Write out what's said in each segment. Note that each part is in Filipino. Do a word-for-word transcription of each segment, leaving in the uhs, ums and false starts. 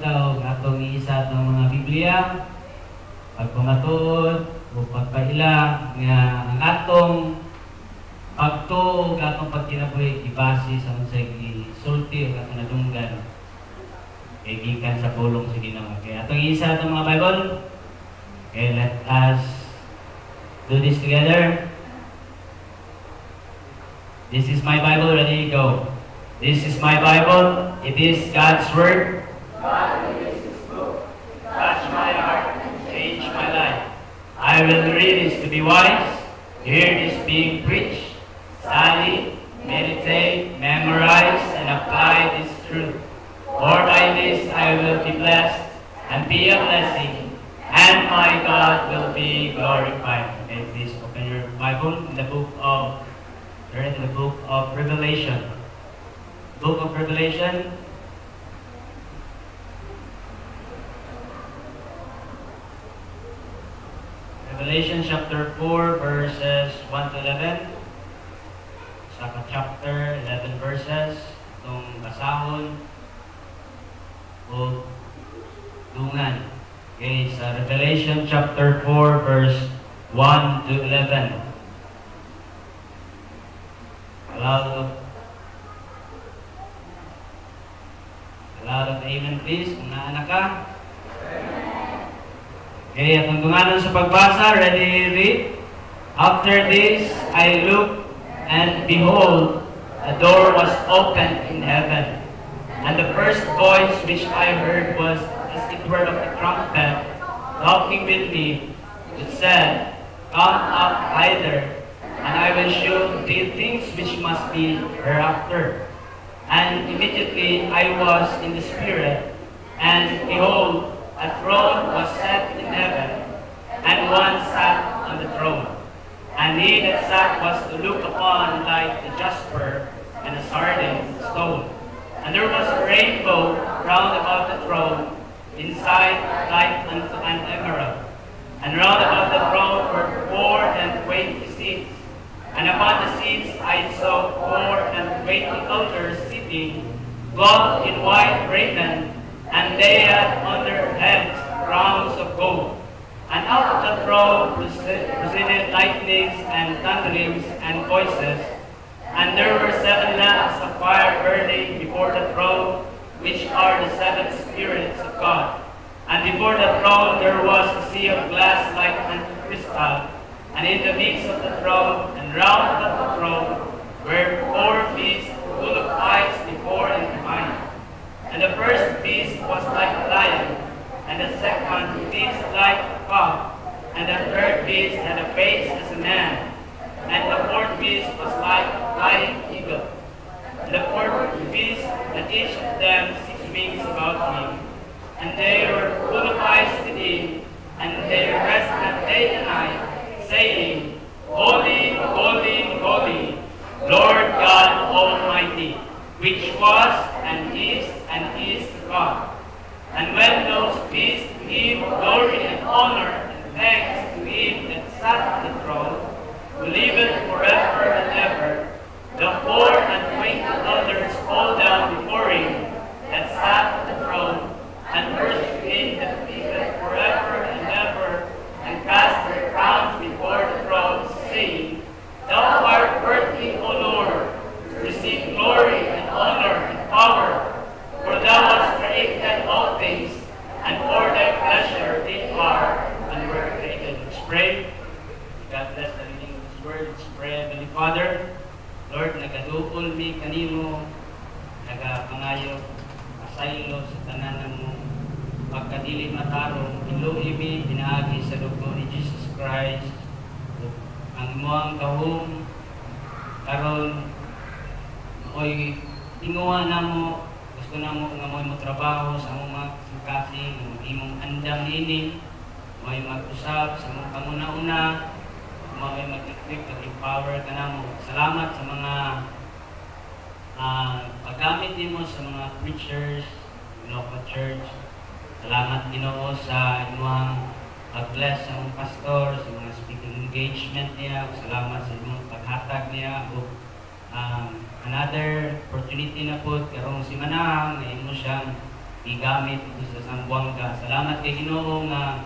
taog atong isa ng mga Biblia, pagpamatuod o pagpaila nga ang atong pagtuog atong pagkinabuhi ibase sa unsay gisulti o atong nadunggan kay gikan sa pulong sa Ginoo. Okay, atong isa atong mga Bible. Okay, let us do this together. This is my Bible, ready, go. This is my Bible. It is God's Word. God released His book. Touch my heart and change my life. I will read this to be wise. Hear this being preached. Study, meditate, memorize, and apply this truth. For by this I will be blessed and be a blessing, and my God will be glorified. Okay, please open your Bible in the book of, in the book of Revelation. Book of Revelation. Revelation chapter four, verses one to eleven. Sa chapter eleven verses. Itong basahon o dungan. Okay, sa Revelation chapter four, verse one to eleven. A lot of A lot of amen, please. Kung naanak ka. Okay, atong tunganon sa pagbasa. Ready, read. After this, I looked, and behold, a door was opened in heaven. And the first voice which I heard was as it were of a trumpet, talking with me. It said, Come up hither, and I will show thee things which must be hereafter. And immediately I was in the Spirit, and behold, a throne was set in heaven, and one sat on the throne. And he that sat was to look upon like a jasper and a sardine stone. And there was a rainbow round about the throne, inside like unto an emerald. And round about the throne were four and twenty seats. And upon the seats I saw four and twenty elders sitting, clothed in white raiment, and they had on their heads crowns of gold. And out of the throne proceeded lightnings and thunderings and voices. And there were seven lamps of fire burning before the throne, which are the seven spirits of God. And before the throne there was a sea of glass like unto crystal. And in the midst of the throne, and round about the throne, were four beasts full of eyes before and behind. And the first beast was like a lion, and the second beast like a calf, and the third beast had a face as a man, and the fourth beast was like a flying eagle. And the fourth beast had each of them six wings about him, and they were full of eyes within, and they rested day and night, saying, Holy, holy, holy, Lord God Almighty, which was, and is, and is to come. And when those beasts give glory and honor and thanks to him that sat on the throne, who liveth forever and ever, the four and twenty elders fall down before him that sat on the throne, and worship him that liveth forever and ever, and cast their crowns before the throne, saying, Thou art worthy, O Lord, to receive glory and honor and power, for thou hast created all things, and for thy pleasure they are and were created. Let's pray. God bless the reading of His word. Let's pray. Heavenly Father, Lord, nagaduol mi kanimo, nagapangayo, asaylo sa tanan mo, pagkadili matarong, iluhi mi, pinaagi sa dugo ni Jesus Christ, ang imoang kahong, karon, oy, tinguha na mo, gusto na mo nga mo'y matrabaho sa among mga kasing, imong andang ini, mo'y mag-usap sa mong panguna-una, mo'y mag-equip, mag-empower ka na mo. Salamat sa mga uh, paggamit din mo sa mga preachers, local church. Salamat Ginoo sa imong pag-bless sa mga pastor, sa mga speaking engagement niya. Salamat sa imong paghatag niya. O, um, another opportunity na po karong si Manang na imo siyang igamit ito sa Zamboanga. Salamat kay Ginoo nga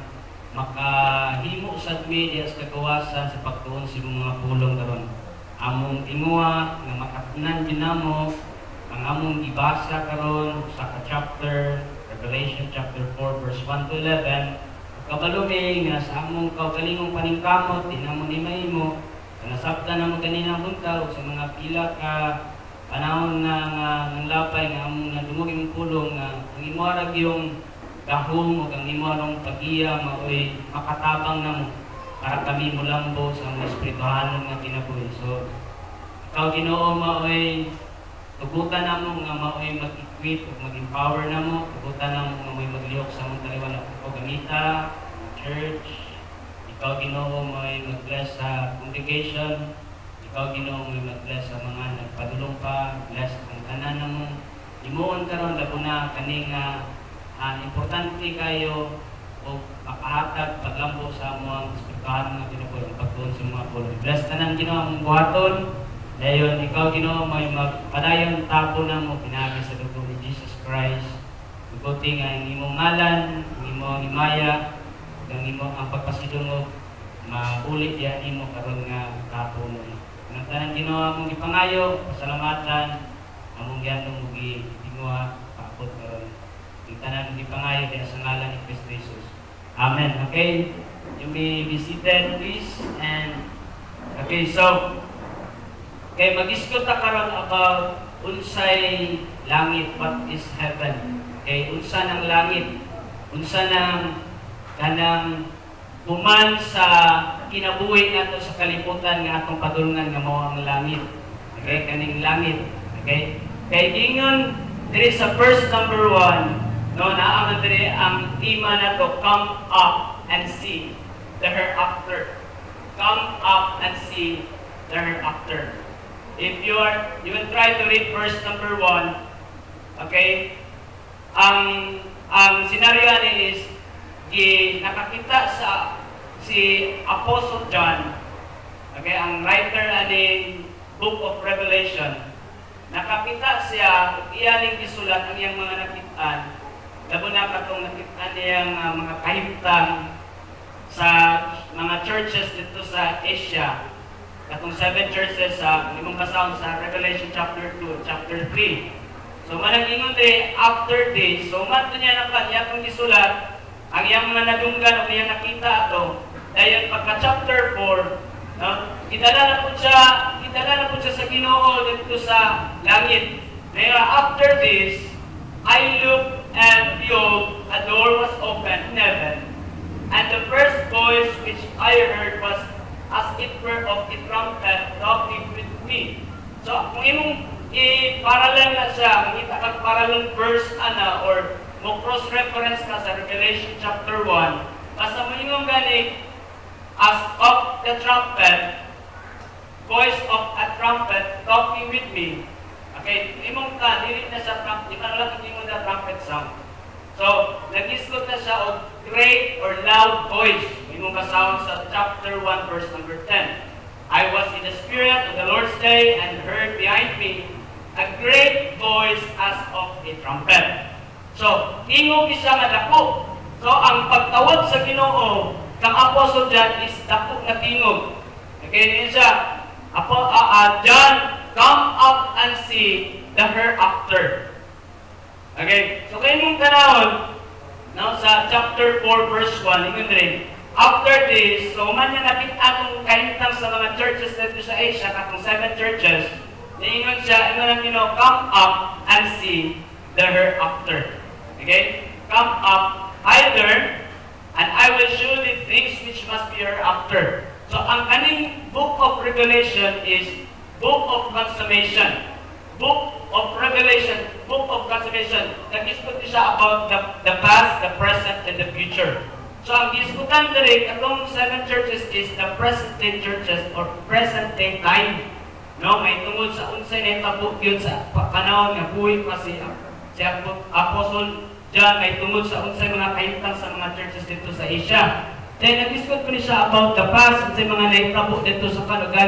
makahimo sad mi diya sa kagawasan sa pagtuon sa mga pulong karon. Among timuha nga makatnan dinamo ang among gibasa karon sa chapter Revelation chapter four verse one to eleven. Kabalumi nga sa among kaugalingong paningkamot dinamo ni mahimo nasabtan na mo ganina bunta sa mga pila ka panahon nga nga ng lapay nga among nadungog imong pulong nga ang imuarag yung gahom o ang imuarong pagiya maoy makatabang na mo para kami mulambo sa mga espirituhanon nga kinabuhi. So ikaw Ginoo maoy tugutan na mo nga maoy mag-equip o mag-empower na mo, tugutan na mo nga maoy maglihok sa mong taliwala o gamita, church. Ikaw Ginoo may mag-bless sa congregation. Ikaw Ginoo may mag-bless sa mga nagpadulong pa, bless ang tanan na mo. Imuon karon labo na kaning uh, uh, importante kayo o makahatag paglambo sa mga espirituhan nga Ginoo pagtuon sa mga pulong. Bless tanan Ginoo ang buhaton. Dayon ikaw Ginoo may magpadayon tapo na mo pinagi sa dugo ni Jesus Christ. Iguti nga ang imong ngalan, ang imong himaya, ang imo ang pagpasidungog maulit diha nimo karon nga tapo mo. Ang tanan Ginoo among gipangayo, pasalamatan among giandong mugi tinguha paabot karon. Ang tanan gipangayo diha sa ngalan ni Kristo Jesus. Amen. Okay. You may be seated please. And okay, so kay mag-isgot ta karon about unsay langit, what is heaven. Okay, unsa ng langit, unsa ng kanang human sa kinabuhi nato sa kalibutan nga atong padulungan nga mao ang langit. Okay, kaning langit. Okay? Kay ingon diri sa verse number one, no, naa man diri ang tema nato, come up and see the hereafter. Come up and see the hereafter. If you are you will try to read verse number one, okay? Ang ang scenario ni is Di nakakita sa si Apostle John, okay, ang writer aning Book of Revelation, nakakita siya iyaning gisulat ang iyang mga nakitaan, labo na katong nakitaan niyang uh, mga kahimtang sa mga churches dito sa Asia, katong seven churches sa uh, limang basahon sa Revelation chapter two, chapter three. So manang ingon din after this, so man niya nakanya kung gisulat ang iyang mga nadunggan o iyang nakita ato, dahil pagka chapter four, no, idala na po siya, idala na po siya sa Ginoo dito sa langit. Ngayon, after this, I looked and behold, a door was opened in heaven, and the first voice which I heard was as it were of a trumpet talking with me. So, kung imong i-parallel na siya, kung ita kang parallel verse ana, or mo cross-reference ka sa Revelation chapter one, basta mo ingong gani, as of the trumpet, voice of a trumpet talking with me. Okay, imong ka, dili na sa trumpet, di ka na lang imong na trumpet sound. So, nag-isgot na siya of great or loud voice. Imong ka sound sa chapter one, verse number ten. I was in the Spirit of the Lord's day and heard behind me a great voice as of a trumpet. So, tingog siya nga dako. So, ang pagtawag sa Ginoo kang Apostle John is dako na tingog. Okay, din siya. Apo, uh, uh, John, come up and see the hereafter. Okay, so kayo mong tanawon, no, sa chapter four, verse one, ingon rin, after this, so man niya nakita akong kahintang sa mga churches dito sa Asia, katong seven churches, ingon siya, ingon ang Ginoo, come up and see the hereafter. Okay? Come up either, and I will show you things which must be hereafter. So, ang kaning book of Revelation is book of consummation. Book of Revelation, book of consummation. Nag-discuss siya about the, the past, the present, and the future. So, ang diskutan diri katong seven churches is the present day churches or present day time. No, may tungod sa unsay nahitabo gyud sa panahon nga buhi pa si si Apostle John, may tungod sa unsay mga kahimtang sa mga churches dito sa Asia. Then nag-discuss ko ni siya about the past, unsay mga nahitabo dito sa kanugaling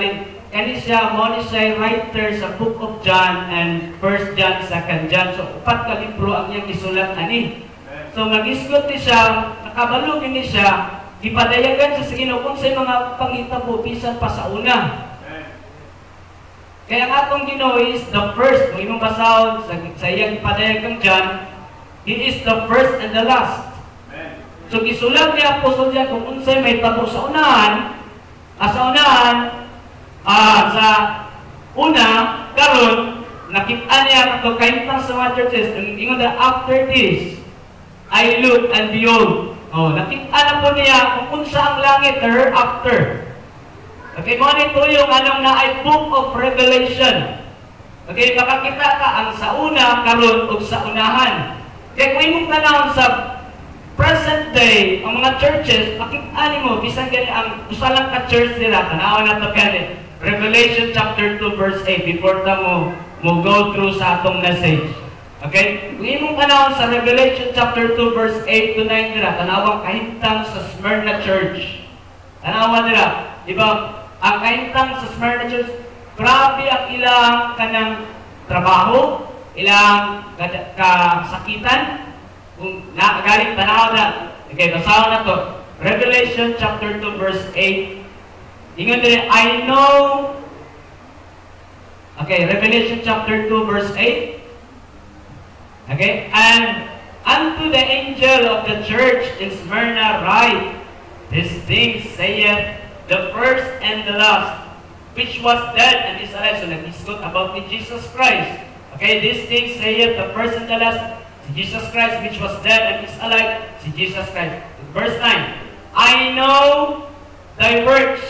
kani siya mo ni siya writer sa Book of John and First John, Second John. So upat ka libro ang iyang isulat ani. So magisgot ni siya, nakabalo ni siya, gipadayagan siya sa Ginoo kung sa mga pangitabo bisan pa sa una. Kaya ang atong Ginoo is the first. Kung imong basahon sa, sa iyang gipadayagan John, He is the first and the last. So gisulat ni Apostol John kung unsay may tabo sa unahan, ah, sa unahan, ah, sa una, karon nakita niya ato kahintang sa mga churches, ingon na after this, I look and behold. Oh, nakita na po niya kung unsa ang langit, the hereafter. Okay, mo nito yung anong na ay Book of Revelation. Okay, makakita ka ang sa una, karon ug sa unahan. Kaya kung imong tanawon sa present day, ang mga churches, makikita mo, bisan gani ang usa lang ka church nila, tanawan na to kani, Revelation chapter two verse eight, before ta mo, mo go through sa atong message. Okay? Kung imong tanawon sa Revelation chapter two verse eight to nine nila, tanawang kahintang sa Smyrna Church. Tanawan nila, di ba, ang kahintang sa Smyrna Church, grabe ang ilang kanang trabaho, ilang kasakitan, kung nakagaling tanaw na. Okay, basahan na to. Revelation chapter two verse eight. Ingon din, I know. Okay, Revelation chapter two verse eight. Okay, and unto the angel of the church in Smyrna write, these things saith the first and the last, which was dead and is alive. So nag-isgot about the Jesus Christ. Okay, these things saith the first and the last, si Jesus Christ, which was dead and is alive, si Jesus Christ. Verse nine, I know thy works.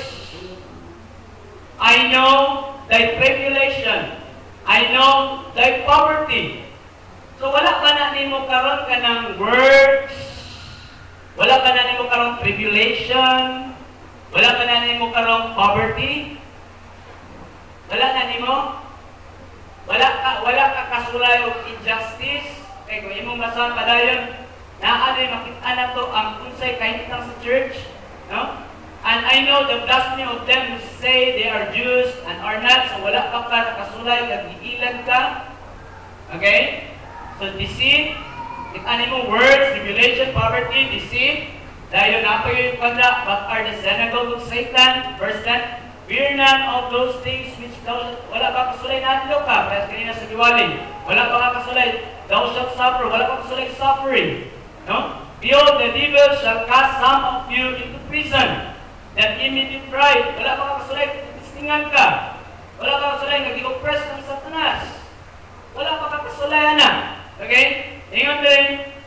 I know thy tribulation. I know thy poverty. So wala pa na nimo karon ka ng works. Wala pa na nimo karon tribulation. Wala pa na nimo karon poverty. Wala na nimo. Wala ka wala ka kasulay og injustice. Kaya kung imong basahan padayon, naari makita na to ang unsay kahintang sa church, no? And I know the blasphemy of them who say they are Jews and are not, so wala pa ka nakasulay, nag-iilan ka. Okay? So deceit, kita mo words, tribulation, poverty, deceit. Dahil na pa yung pagda, but are the synagogue of Satan. Verse ten, fear none of those things which thou, wala pa kasulay na adlo ka, kaya kanina sa Diwali, wala pa ka kasulay, thou shalt suffer, wala pa kasulay suffering. No? Behold, the devil shall cast some of you into prison, that ye may be tried. Wala pa ka kasulay, tistingan ka. Wala pa ka kasulay, nag-i-oppress ng Satanas. Wala pa ka kasulay na. Okay? Ingon din,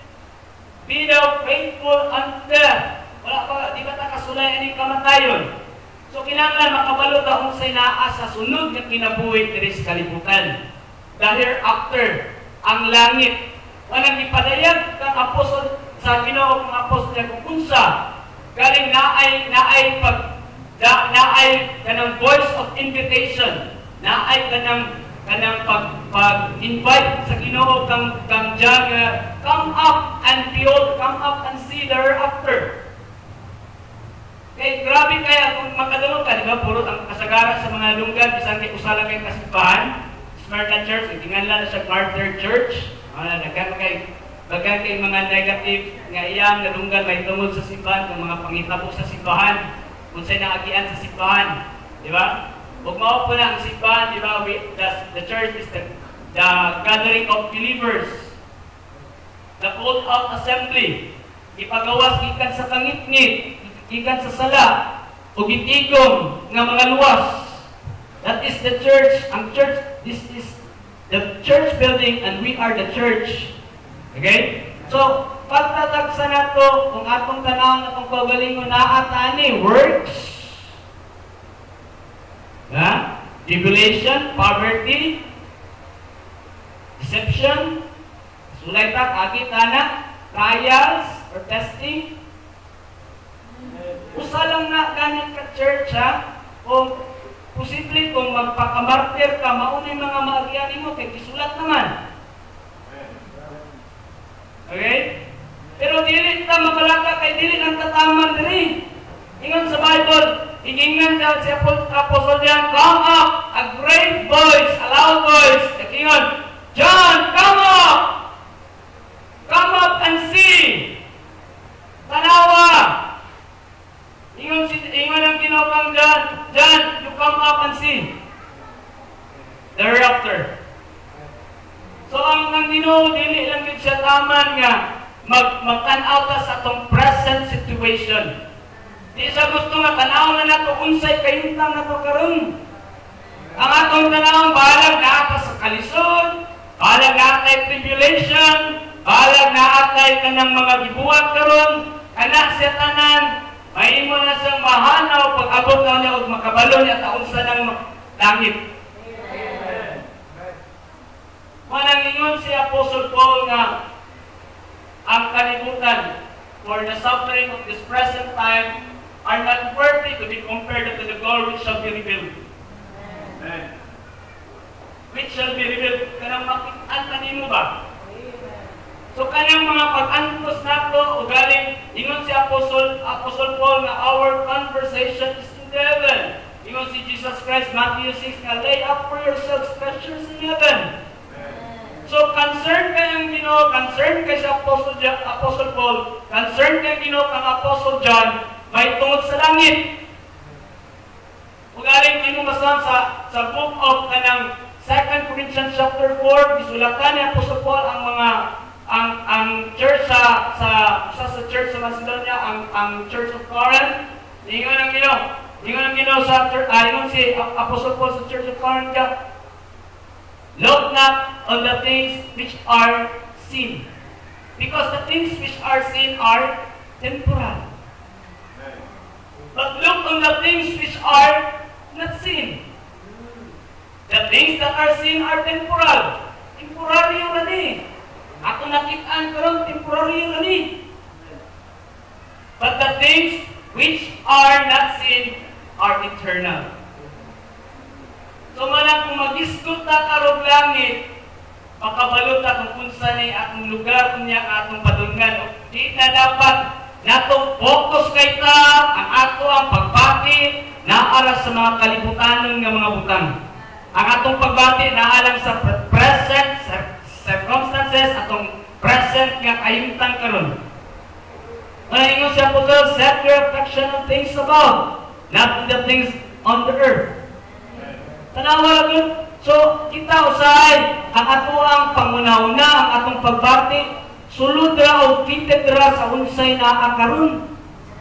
be thou faithful unto death. Wala pa, di ba ta kasulay aning kamatayon? So, kinahanglan makabalo ta unsay naa sa sunod nga kinabuhi diri sa kalibutan. Dahil after ang langit, walang ipadayag kang apostol sa Ginoo kang apostol niya kung unsa galing naay naay pag da, naay kanang voice of invitation, naay kanang kanang pag pag-invite sa Ginoo kang kang John, uh, come up and behold, come up and see thereafter. Kaya grabe kaya kung makadalo ka, di ba, puro ang kasagaran sa mga lunggan, bisan kay usala kay kasimbahan, Smyrna Church, itinganlan na siya Carter Church, uh, nagkan kay bagan kay mga negative nga iyang nadunggan may tungod sa simbahan, ng mga pangitabo sa simbahan, kung sa'y naagian sa simbahan, di ba? Huwag mao po na ang simbahan, di ba, we, the, the church is the, the gathering of believers, the called out assembly, ipagawas ikan sa kangit-ngit, ikan sa sala, o gitigom nga mga luwas. That is the church. Ang church, this is the church building and we are the church. Okay? So, pagtatagsa na to, kung atong tanawon atong pagalingon na atani, works, ha? Tribulation, poverty, deception, sulay ta, kagit anak, trials, or testing. Usa lang na ganin ka church, ha? O posible kung magpakamartir ka, maunay mga maagianin mo, kay gisulat naman. Okay? Pero dili ta mabalaka kay dili lang tataman diri. Ingon sa Bible, ingingan daw si Apostle John, come up, a great voice, a loud voice. Ingon, John, come up! Come up and see! Tanawa! Ingon, si, ingon ang ginokang John, John, you come up and see. Thereafter. So ang nang Ginoo dili lang gid siya taman nga mag magtan-aw ta sa atong present situation. Di sa gusto nga tanaw na nato unsay kayuntang nato karon. Ang atong tanawon balag na ata sa kalisod, balag na atay tribulation, balag na atay kanang mga gibuhat karon, kana siya tanan, mahimo na siyang mahanaw pag abot na niya og makabalo niya ta unsa nang langit. Manang ingon si Apostle Paul nga ang kalibutan for the suffering of this present time are not worthy to be compared to the glory which shall be revealed. Amen. Which shall be revealed. Kanang makit-an kanimo ba? So kanang mga pag-antos nato o galing, ingon si Apostle, Apostle Paul na our conversation is in heaven. Ingon si Jesus Christ, Matthew six, nga lay up for yourselves treasures in heaven. So, concerned kay ang Ginoo, concerned kay si Apostle, Apostle Paul, concerned kay ang Ginoo kang Apostle John, may tungod sa langit. Kung galing mo masahan sa, sa book of kanang Second Corinthians chapter four, gisulatan ni Apostle Paul ang mga ang ang church sa sa sa, sa church sa Macedonia, ang ang church of Corinth. Ingon ang Ginoo, ingon ang Ginoo sa church, ah, ingon si Apostle Paul sa church of Corinth, look not on the things which are seen, because the things which are seen are temporal. But look on the things which are not seen. The things that are seen are temporal. Temporary yun ni. Ako nakitaan karon temporary yun ni. But the things which are not seen are eternal. So malang kung mag-isgot ta karong langit, makabalot ta kung kunsa ni atong lugar kunya atong padunggan. Di na dapat natong focus kay ta ang ato ang pagbati naara sa mga kalibutanon nga mga butang. Ang atong pagbati naalang sa present circumstances, atong present nga kayumtang karon. Ingon siya po sa set your affection on things above, not on the things on the earth. Tanawa lang. So, kita usay, ang ato ang pangunauna, ang atong pagbati, sulod ra o kited ra sa unsay naa karon.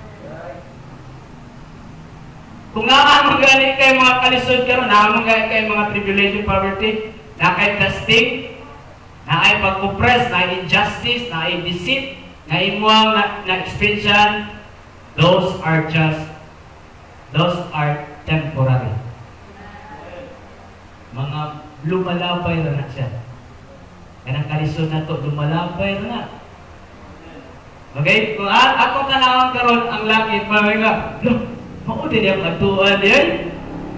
Kung naa magani kay mga kalisod karon, naa magani kay mga tribulation, poverty, na kay testing, na ay pag-oppress, na injustice, na ay deceit, na imuang na, na expansion, those are just, those are temporary. Mga lumalabay na na siya. Kanang kalisod na ito, lumalabay na na. Okay? Kung ako tanawang karon ang langit, mga nga, look, maudin yung katuan yan.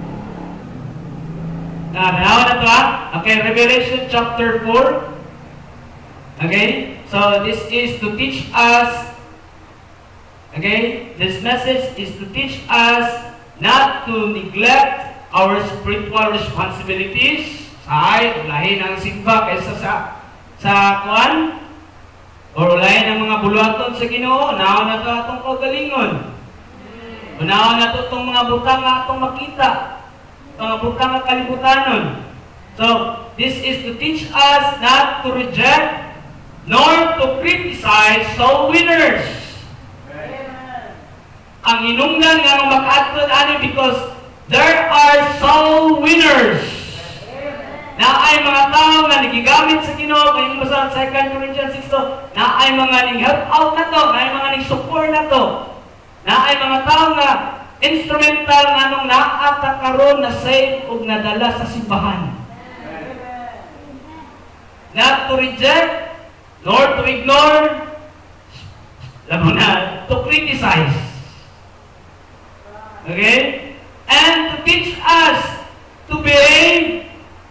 Na, tanawan na ito ha? Okay, Revelation chapter four. Okay? So, this is to teach us, okay? This message is to teach us not to neglect our spiritual responsibilities. Ay, ulahin ang simba kaysa sa sa kuan o ulahin ang mga buluhaton sa Ginoo. Unaon na ito atong kagalingon. Unaon na ito itong mga butang nga atong makita, mga butang nga kalibutanon. So, this is to teach us not to reject nor to criticize soul winners. Ang inungdan nga makaadtod ani because there are soul winners. Na ay mga tao na nagigamit sa Ginoo, kayong basa sa Second Corinthians six, na ay mga ning-help out na to, na ay mga ning-support na to, na ay mga tao nga instrumental nga nung naata karon na save ug nadala sa simbahan. Not to reject, nor to ignore, labo na, to criticize. Okay? And to teach us to behave,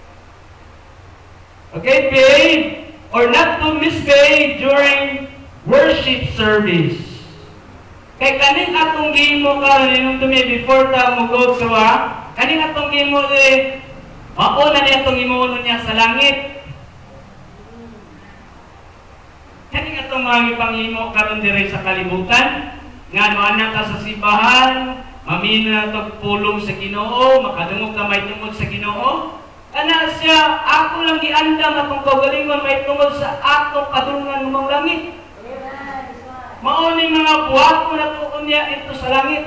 okay, behave or not to misbehave during worship service. Kay kaning atong gihimo karon inong tumi before ta mo go through ha. Kaning atong gihimo eh mao na ni atong imuon niya sa langit. Kaning atong mga ipanghimo karon dire sa kalibutan nga ana ta sa simbahan, mamina to pulong sa Ginoo, makadungog ka may tungod sa Ginoo. Ana siya ako lang giandam atong kaugalingon may tungod sa atong kadulungan ng langit. Mao ni mga buhat ko na tuon niya ito sa langit.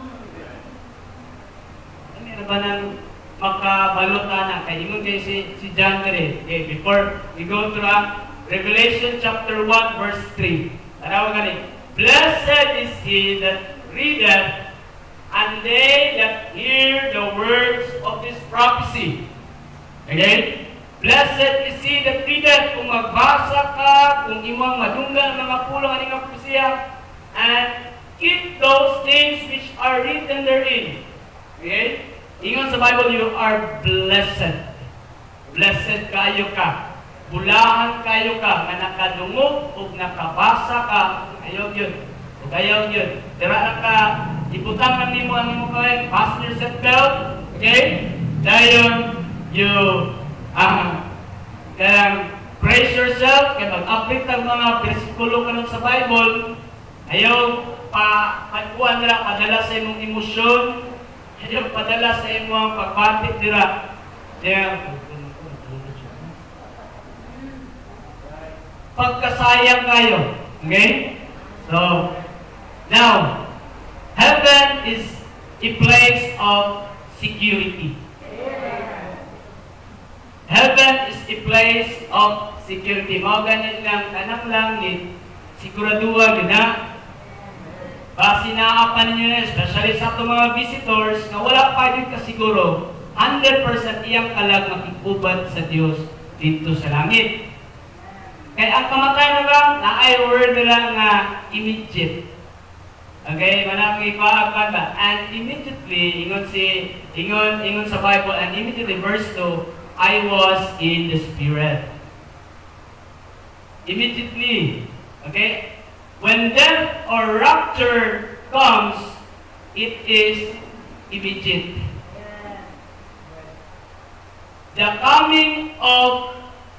Ano na ba nang makabalot na kay ingon kay si, si John dire. Okay, before we go to uh, Revelation chapter one verse three. Tanaw gani. Blessed is he that readeth, and they that hear the words of this prophecy. Okay? Blessed is he that readeth, kung magbasa ka, kung imong madunggan ang mga pulong aning propesya, and keep those things which are written therein. Okay? Ingon sa Bible, you are blessed. Blessed kayo ka. Bulahan kayo ka, nga nakadungog o nakabasa ka, ayaw yun. O ayaw yun. Tira na ka, ibutang man nimo ang imo kayo, fasten your seatbelt. Okay? Dayon, you Ah, kaya praise yourself, kaya mag-update ang mga bersikulo kanon sa Bible, ayaw pa pagkuhan nila, padala sa imong emosyon, ayaw padala sa imong pagbatik nila. Kaya, pagkasayang kayo. Okay? So, now, heaven is a place of security. Heaven is a place of security. Mao ganyan lang kanang langit, siguraduha gid na. Basi naapan ninyo na, especially sa itong mga visitors, na wala pa din kasiguro, one hundred percent iyang kalag makikubad sa Diyos dito sa langit. Kaya ang kamatay na lang, na ay word nila nga immediate. Okay, manang ipaapan ba? And immediately, ingon si, ingon, ingon sa Bible, and immediately, verse two, I was in the Spirit. Immediately. Okay? When death or rapture comes, it is immediate. The coming of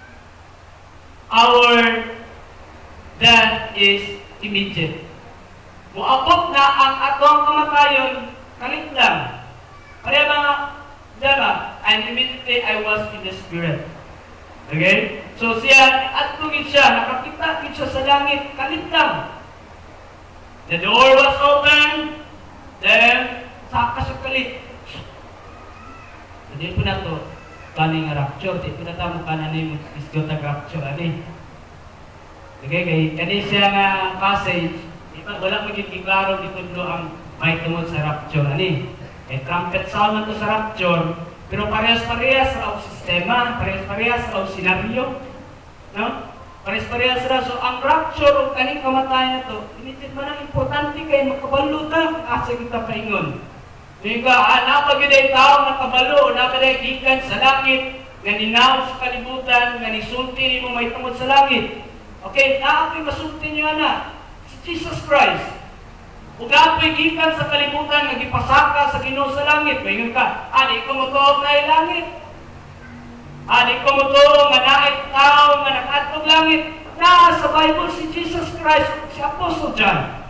our death is immediate. Muabot na ang atong kamatayon, kalit lang. Kaya mga Diba? And immediately I was in the Spirit. Okay? So siya, at tungit siya, nakakita siya sa langit, kalit lang. The door was open, then, saka siya kalit. Hindi po na ito, kaning rapture, di po na ito mukha na ni isgotag rapture, ani. Okay, kaya kani siya nga passage, di ba, wala magiging klaro dito ang may tungod sa rapture, ani. Eh, trumpet sound na ito sa rapture, pero parehas-parehas sa sistema, parehas-parehas sa senaryo, no? Parehas-parehas na. So, ang rapture o kaning kamatayan na ito, initin man ang importante kayo makabalutan, asa kita paingon. Yung ka, ah, napagod ay tao nakabalo, napagod ay gikan sa langit, nga ninaw sa kalibutan, nga nisulti mo may tungod sa langit. Okay, naapoy masulti niyo na, si Jesus Christ. Kung apoy gikan sa kalibutan, nagipasaka sa Ginoo sa langit, mayon ka, ani ko motuog na langit. Ani ko motuog nga naay tao nga nakadtog langit. Na sa Bible si Jesus Christ, si Apostle John.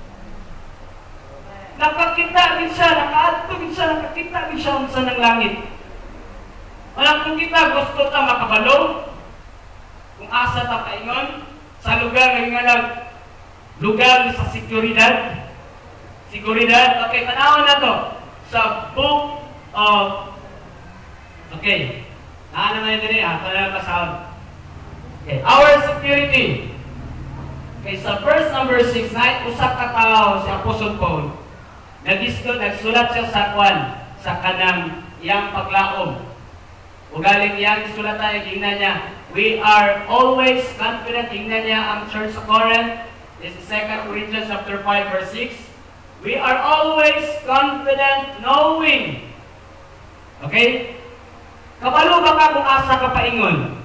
Nakakita gid siya, nakaadtog gid siya, nakakita gid siya unsa ng langit. Wala kung kita gusto ta makabalo, kung asa ta kaingon sa lugar nga nga lugar sa seguridad. Seguridad, okay, panahon na to sa book of, okay, naano na yun din, ah, talaga ka-sound. Okay, our security. Okay, sa verse number six, na usak ka tao si Apostle Paul, nagisto, nagsulat siya sa kwan, sa kanang iyang paglaom. Ugaling iyang isulat tayo, gingnan niya, we are always confident, gingnan niya ang church sa Corinth, this is Second Corinthians chapter five, verse six, we are always confident knowing. Okay? Kabalo ba ka kung asa ka paingon?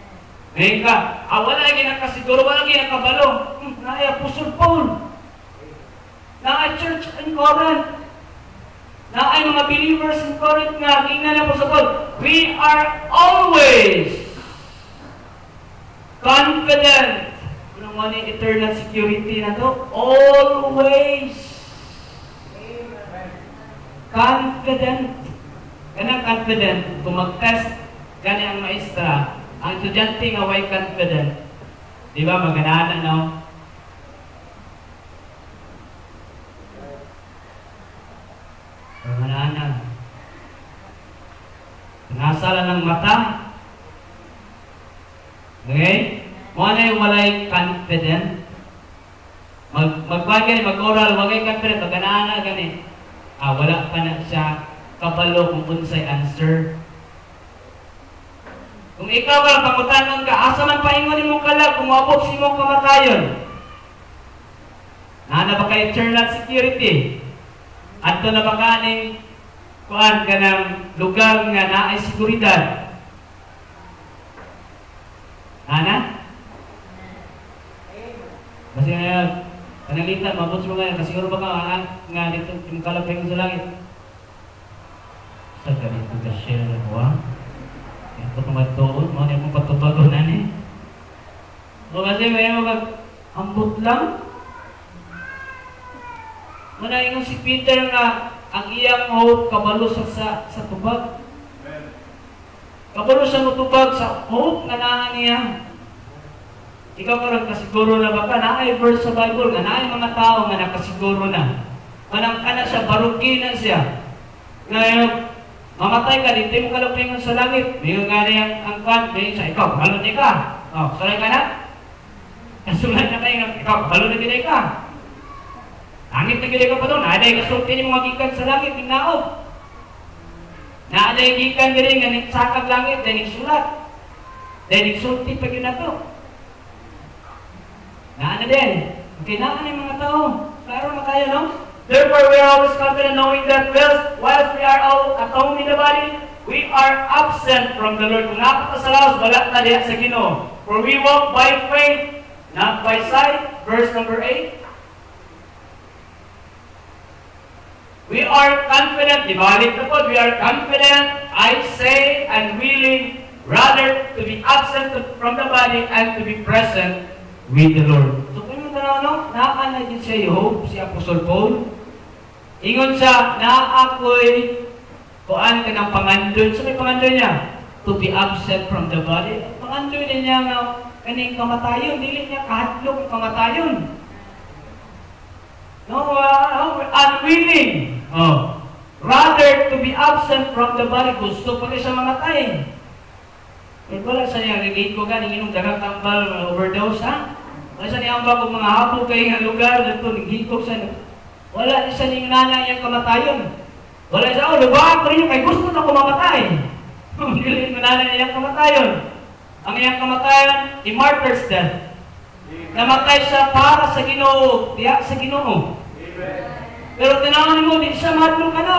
Ngayon ka, ah, wala lagi nakasiguro, wala lagi nakabalo. Hmm, naay Apostle Paul. na ay church in Corinth, na ay mga believers in Corinth nga, tingnan na po sa Paul, we are always confident. Kung ano yung eternal security na to, always confident. Ganang confident, kung mag-test gani ang maestra, ang estudyante nga way confident. Di ba, magandaan, no? Magandaan. Nasala ng mata. Okay? Mo na yung walay confident. Mag magbagay, mag-oral, wagay confident, magandaan na gani. Ah, wala pa na siya kabalo kung unsay answer. Kung ikaw ka, pangutanon ka, asa man paingon imong kalag, kung mabot si mong kamatayon. Nana ba ka eternal security? Adto na ba ka ning kuan ka ng lugar nga naay seguridad? Nana? Kasi nga, panalitan, mabot mo nga, kasiguro ba ka nga dito, yung kalag paingon sa langit? Sa ganito ka share na ko, ha? Ito kumatuon, mo na yung patutugo na ni. O kasi may mag-ambot lang. Muna yung si Peter nga, ang iyang hope kabalo sa, sa, sa tubag. Kabalo siya matubag sa hope nga naan niya. Ikaw karang kasiguro na ba ka? Naay verse sa Bible nga, naay mga tao nga nakasiguro na. Manang ka na siya, barugi na siya. Ngayon, mamatay ka, dito mo kalupingon sa langit. May nga na yung angkwan, may sa ikaw, balon ka. O, saray ka na? Kasunod na kayo, ikaw, balon na gilay ka. Langit na gilay ka pa doon. Naaday kasulti ni mga gikan sa langit, ng naob. Naaday gikan gilay nga nagsakag langit, dahil nagsulat. Dahil nagsulti pa yun na to. Naana din. Okay, naana yung mga tao. Klaro na tayo, no? Therefore, we are always confident knowing that whilst we are all at home in the body, we are absent from the Lord. Kung napunta sa laos, wala na diya sa Ginoo. For we walk by faith, not by sight. Verse number eight. We are confident, ibalik na po, we are confident, I say, and willing, rather to be absent from the body and to be present with the Lord. So, kung yung tanong, no? Naan na din siya yung si Apostle Paul. Ingon siya, na ako'y kuan ka ng pangandoy. So, may pangandoy niya? To be absent from the body. Pangandoy din niya nga, kaning kamatayon. Dili niya kahadlok ang kamatayon. No, uh, unwilling. Oh. Rather, to be absent from the body. Gusto pa rin siya mamatay. Eh, wala sa niya, gagawin ko ganing inong dagang tambal, overdose, ha? Wala sa niya ang bago mga hapon kayo nga lugar, dito, naghikog sa wala sa niyang nanay yung kamatayon. Wala sa, oh, lubahan ko rin yung kay gusto na kumamatay. Hindi mo nanay yung kamatayon. Ang iyang kamatayon, i-martyr's death. Namatay siya para sa Ginoo, diya sa Ginoo. Pero tinawan mo, di siya madlong ka na.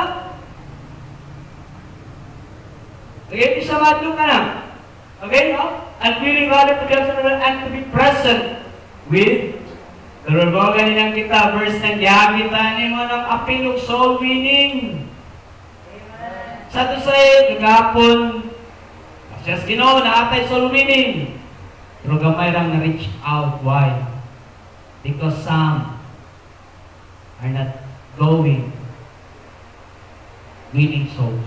Okay, di siya madlong ka na. Okay, no? And willing rather to be absent and to be present with the Lord. Bawa ganinang kita, verse ten, gihagita ni mo ng apilog soul winning. Sa to say, nagapon, siya sa Ginoo, naatay soul winning. Pero gamay lang na-reach out. Why? Because some are not going winning souls.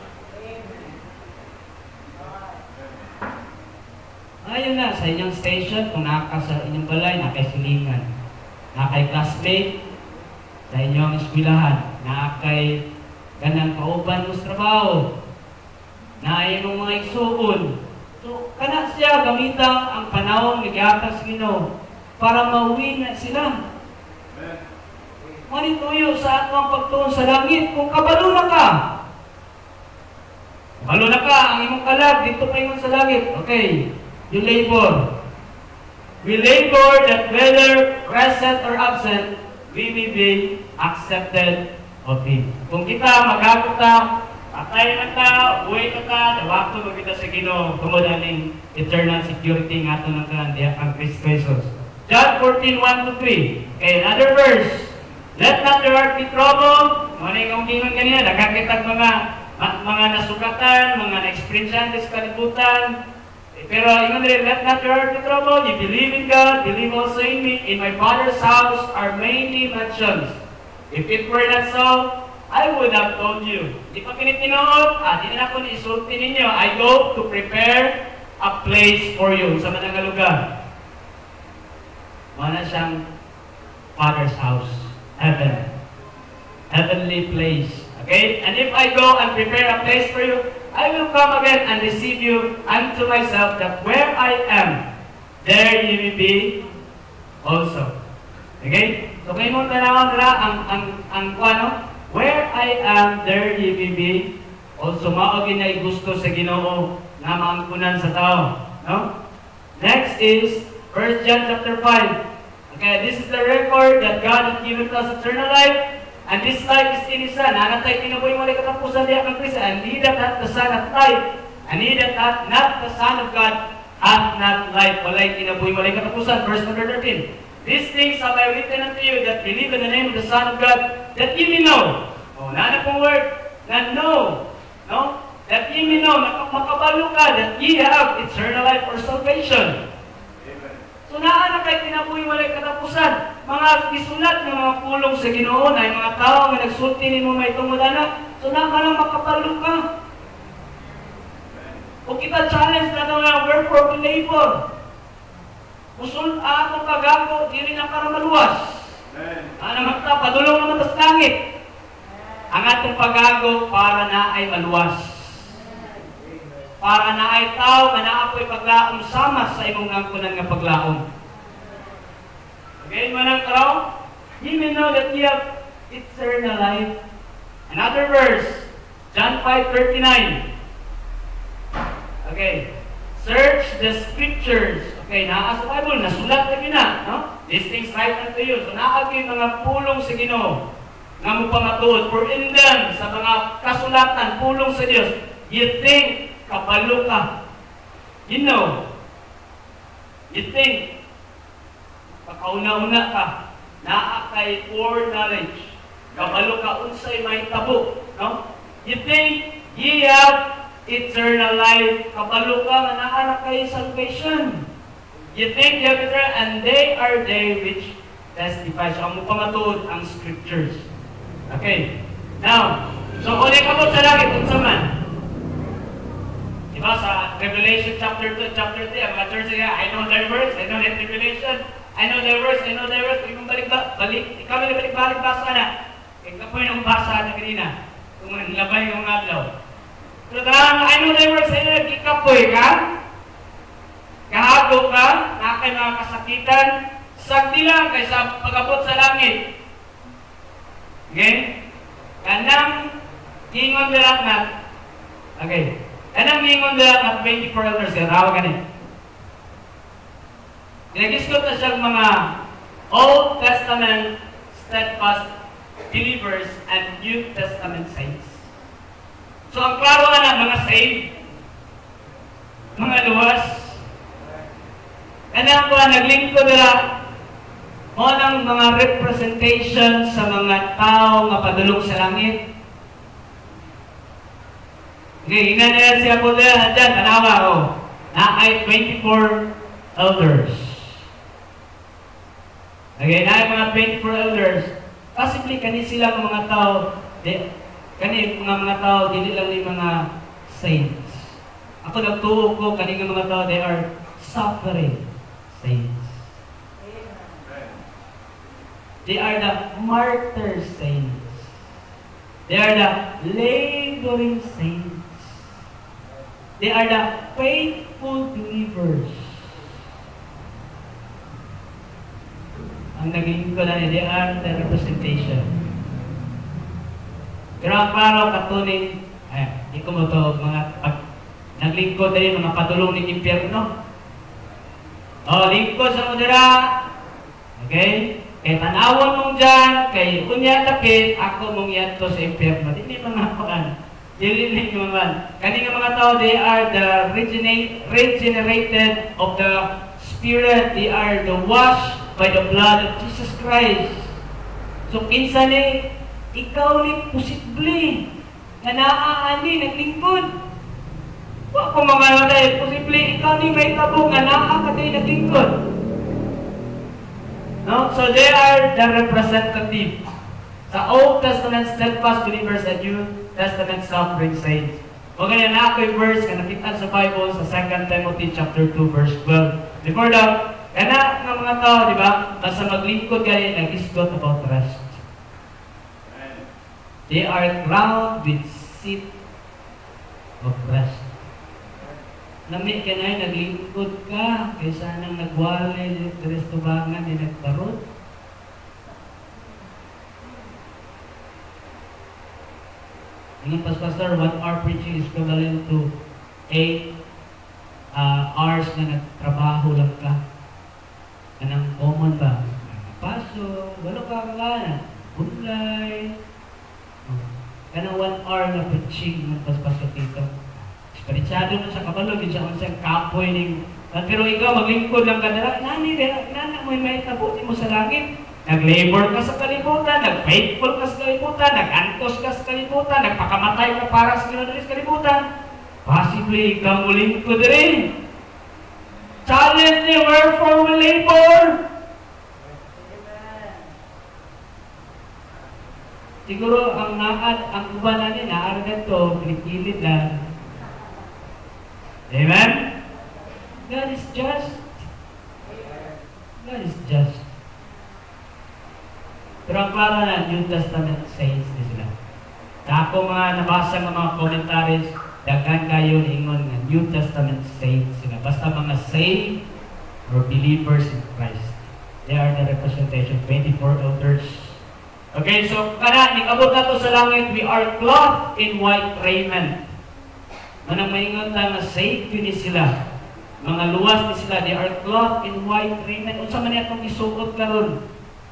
Ayun na, sa inyong station, kung naka sa inyong balay, nakasilingan. Nakay classmate, sa inyong eskwelahan, nakay ganang kauban mo sa trabaho, na inyong mga igsuon. So, kana siya gamitang ang panahon nagyatas Ginoo para mauwi na sila. Ngunit tuyo sa atong pagtuon sa langit, kung kabalo na ka, kabalo na ka, ang imong kalag, dito pa ingon sa langit. Okay, you labor. We labor that whether present or absent, we may be accepted of Him. Kung kita magaguta, patay na ta, buhay na ta, dawako mo kita sa Ginoo, tungod aning eternal security nga ito ng kandiya ang Christ Jesus. John fourteen, one to three. Okay, another verse. Let not your heart be troubled. Ano yung gingon kanina? Nakakitag mga ma- mga nasugatan, mga na-experiencean sa kalibutan. Pero ingon rin, let not your heart be troubled. You believe in God, believe also in me. In my Father's house are many mansions. If it were not so, I would have told you. Di pa pinitinood, ah, di na ako isulti ninyo. I go to prepare a place for you. Sa manang lugar. Mana siyang Father's house. Heaven. Heavenly place. Okay? And if I go and prepare a place for you, I will come again and receive you unto myself, that where I am, there you will be also. Okay? So kayo mong tanawang nila ang, ang, ang kuano, where I am, there you will be also. Maogin na gusto sa Ginoo na maangkunan sa tao. No? Next is First John chapter five. Okay, this is the record that God has given us eternal life, and this life is in His Son. Anatay kinabuhi mo katapusan diya kang Kristo, and he that hath the Son hath life, and he that hath not the Son of God hath not life. Walay kinabuhi mo katapusan. Verse number thirteen. These things have I written unto you that believe in the name of the Son of God, that ye may know. Oh, na pong word, na know. No? That ye may know, makabalo ka, that ye have eternal life or salvation. So naa na kay kinabuhi walay katapusan. Mga isulat ng mga pulong sa Ginoo na yung mga tao nga nagsulti nimo may tungod ana. So naa ka lang makapalo ka. O kita challenge na nga, wherefore we labor. Usul ato kagago diri na para maluwas. Ana magta padulong naman tas langit. Ang atong pagago para na ay maluwas. Para na ay tao nga naapoy paglaom sama sa imong angkunan nga paglaom. Okay, manang tao, you may know that you have eternal life. Another verse, John five thirty-nine. Okay, search the scriptures. Okay, naa sa Bible, nasulat na na, no? These things write unto you. So naagi mga pulong sa Ginoo nga mo pamatuod. For in them, sa mga kasulatan, pulong sa Dios, you think kapalo ka. You know. You think. Pakauna-una ka. Naa kay foreknowledge. Kapalo ka unsay may tabo. No? You think ye have eternal life. Kapalo ka nga naa kay salvation. You think you have eternal, and they are they which testify. So, ang mupamatuod ang scriptures. Okay. Now, so kung ikabot sa langit, unsa man? Diba sa Revelation chapter two, chapter three, ang mga church niya, I know their words, I know their tribulation, I know their words, I know their words. Kung balik ba, balik, ikaw na balik-balik basa na. Ikaw po yung basa na kanina. Kung labay yung adlaw. Pero talagang, I know their words, I know their kikapoy ka. Kahago ka, na kay mga kasakitan. Sagdi lang kaysa pag-abot sa langit. Okay? Kanang ingon bilang na. Okay. Kanang ingon bilang na twenty-four elders. Kaya tawag ka niya. Pinagiskot na siyang mga Old Testament steadfast believers and New Testament saints. So ang klaro na mga saved, mga luwas, kanang ko naglingkod nila mo ng mga representation sa mga tao nga padulong sa langit. Okay, ina nila siya po dyan, dyan, tanawa ko, na ay twenty-four elders. Okay, na ay mga twenty-four elders. Possibly, kani sila mga tao, di, kani mga mga tao, dili lang ni mga saints. Ako nagtuo ko, kani nga mga tao, they are suffering saints. They are the martyr saints. They are the laboring saints. They are the faithful believers. Ang naging ko na they are the representation. Pero ang klaro katunin, ay, di ko mo ito, mga pag, naglingkod na yun, mga patulong ng impyerno. O, lingkod sa mudira. Okay? Kaya tanawon mong dyan, kay kunya tapit, ako mong yato sa impyerno. Hindi mga paan. Dili yung mga, kani nga mga tao, they are the regenerate, regenerated of the Spirit. They are the washed by the blood of Jesus Christ. So kinsa ni ikaw ni posible nga naaani naglingkod. Wa ko mga day posible ikaw ni may tabo nga naa ka day naglingkod. No? So they are the representative. Sa Old Testament steadfast believers and New Testament suffering saints. O ganyan na ako yung verse na nakita sa Bible sa Second Timothy chapter two verse twelve. Before that, kana nga mga tao, di ba? Basta maglingkod ganyan, nag-isgot about rest. They are crowned with seat of rest. Nami ka na naglingkod ka, kaysa nang nagwalay, restorangan, di nagtarot. Yung pastor, one hour preaching is equivalent to eight uh, hours na nagtrabaho lang ka. Anong common ba? Paso, wala ka ka, bulay. Kanang one hour na preaching ng pastor dito. Espirisyado na sa kabalo, yun siya kung siyang kapoy ning. Pero ikaw, maglingkod lang ka na, nani, nana mo may tabuti mo sa langit. Nag-labor ka sa kalibutan, nag-faithful ka sa kalibutan, nag-antos ka sa kalibutan, nagpakamatay ka para sa kalibutan, kalibutan. Possibly, ikaw muling ko din. Challenge ni wherefore we labor. Siguro, ang naad, ang uban na niya, naaragan to, pinipilit lang. Amen? God is just. God is just. Pero ang para na New Testament saints na sila. Sa ako mga nabasa ng mga commentaries, daghan kayo ingon nga New Testament saints sila. Basta mga saved or believers in Christ. They are the representation, twenty-four elders. Okay, so kana, ning-abot na to sa langit, we are clothed in white raiment. Manang maingon ta nga saved yun sila. Mga luwas ni sila, they are clothed in white raiment. Unsa man atong isuot karon?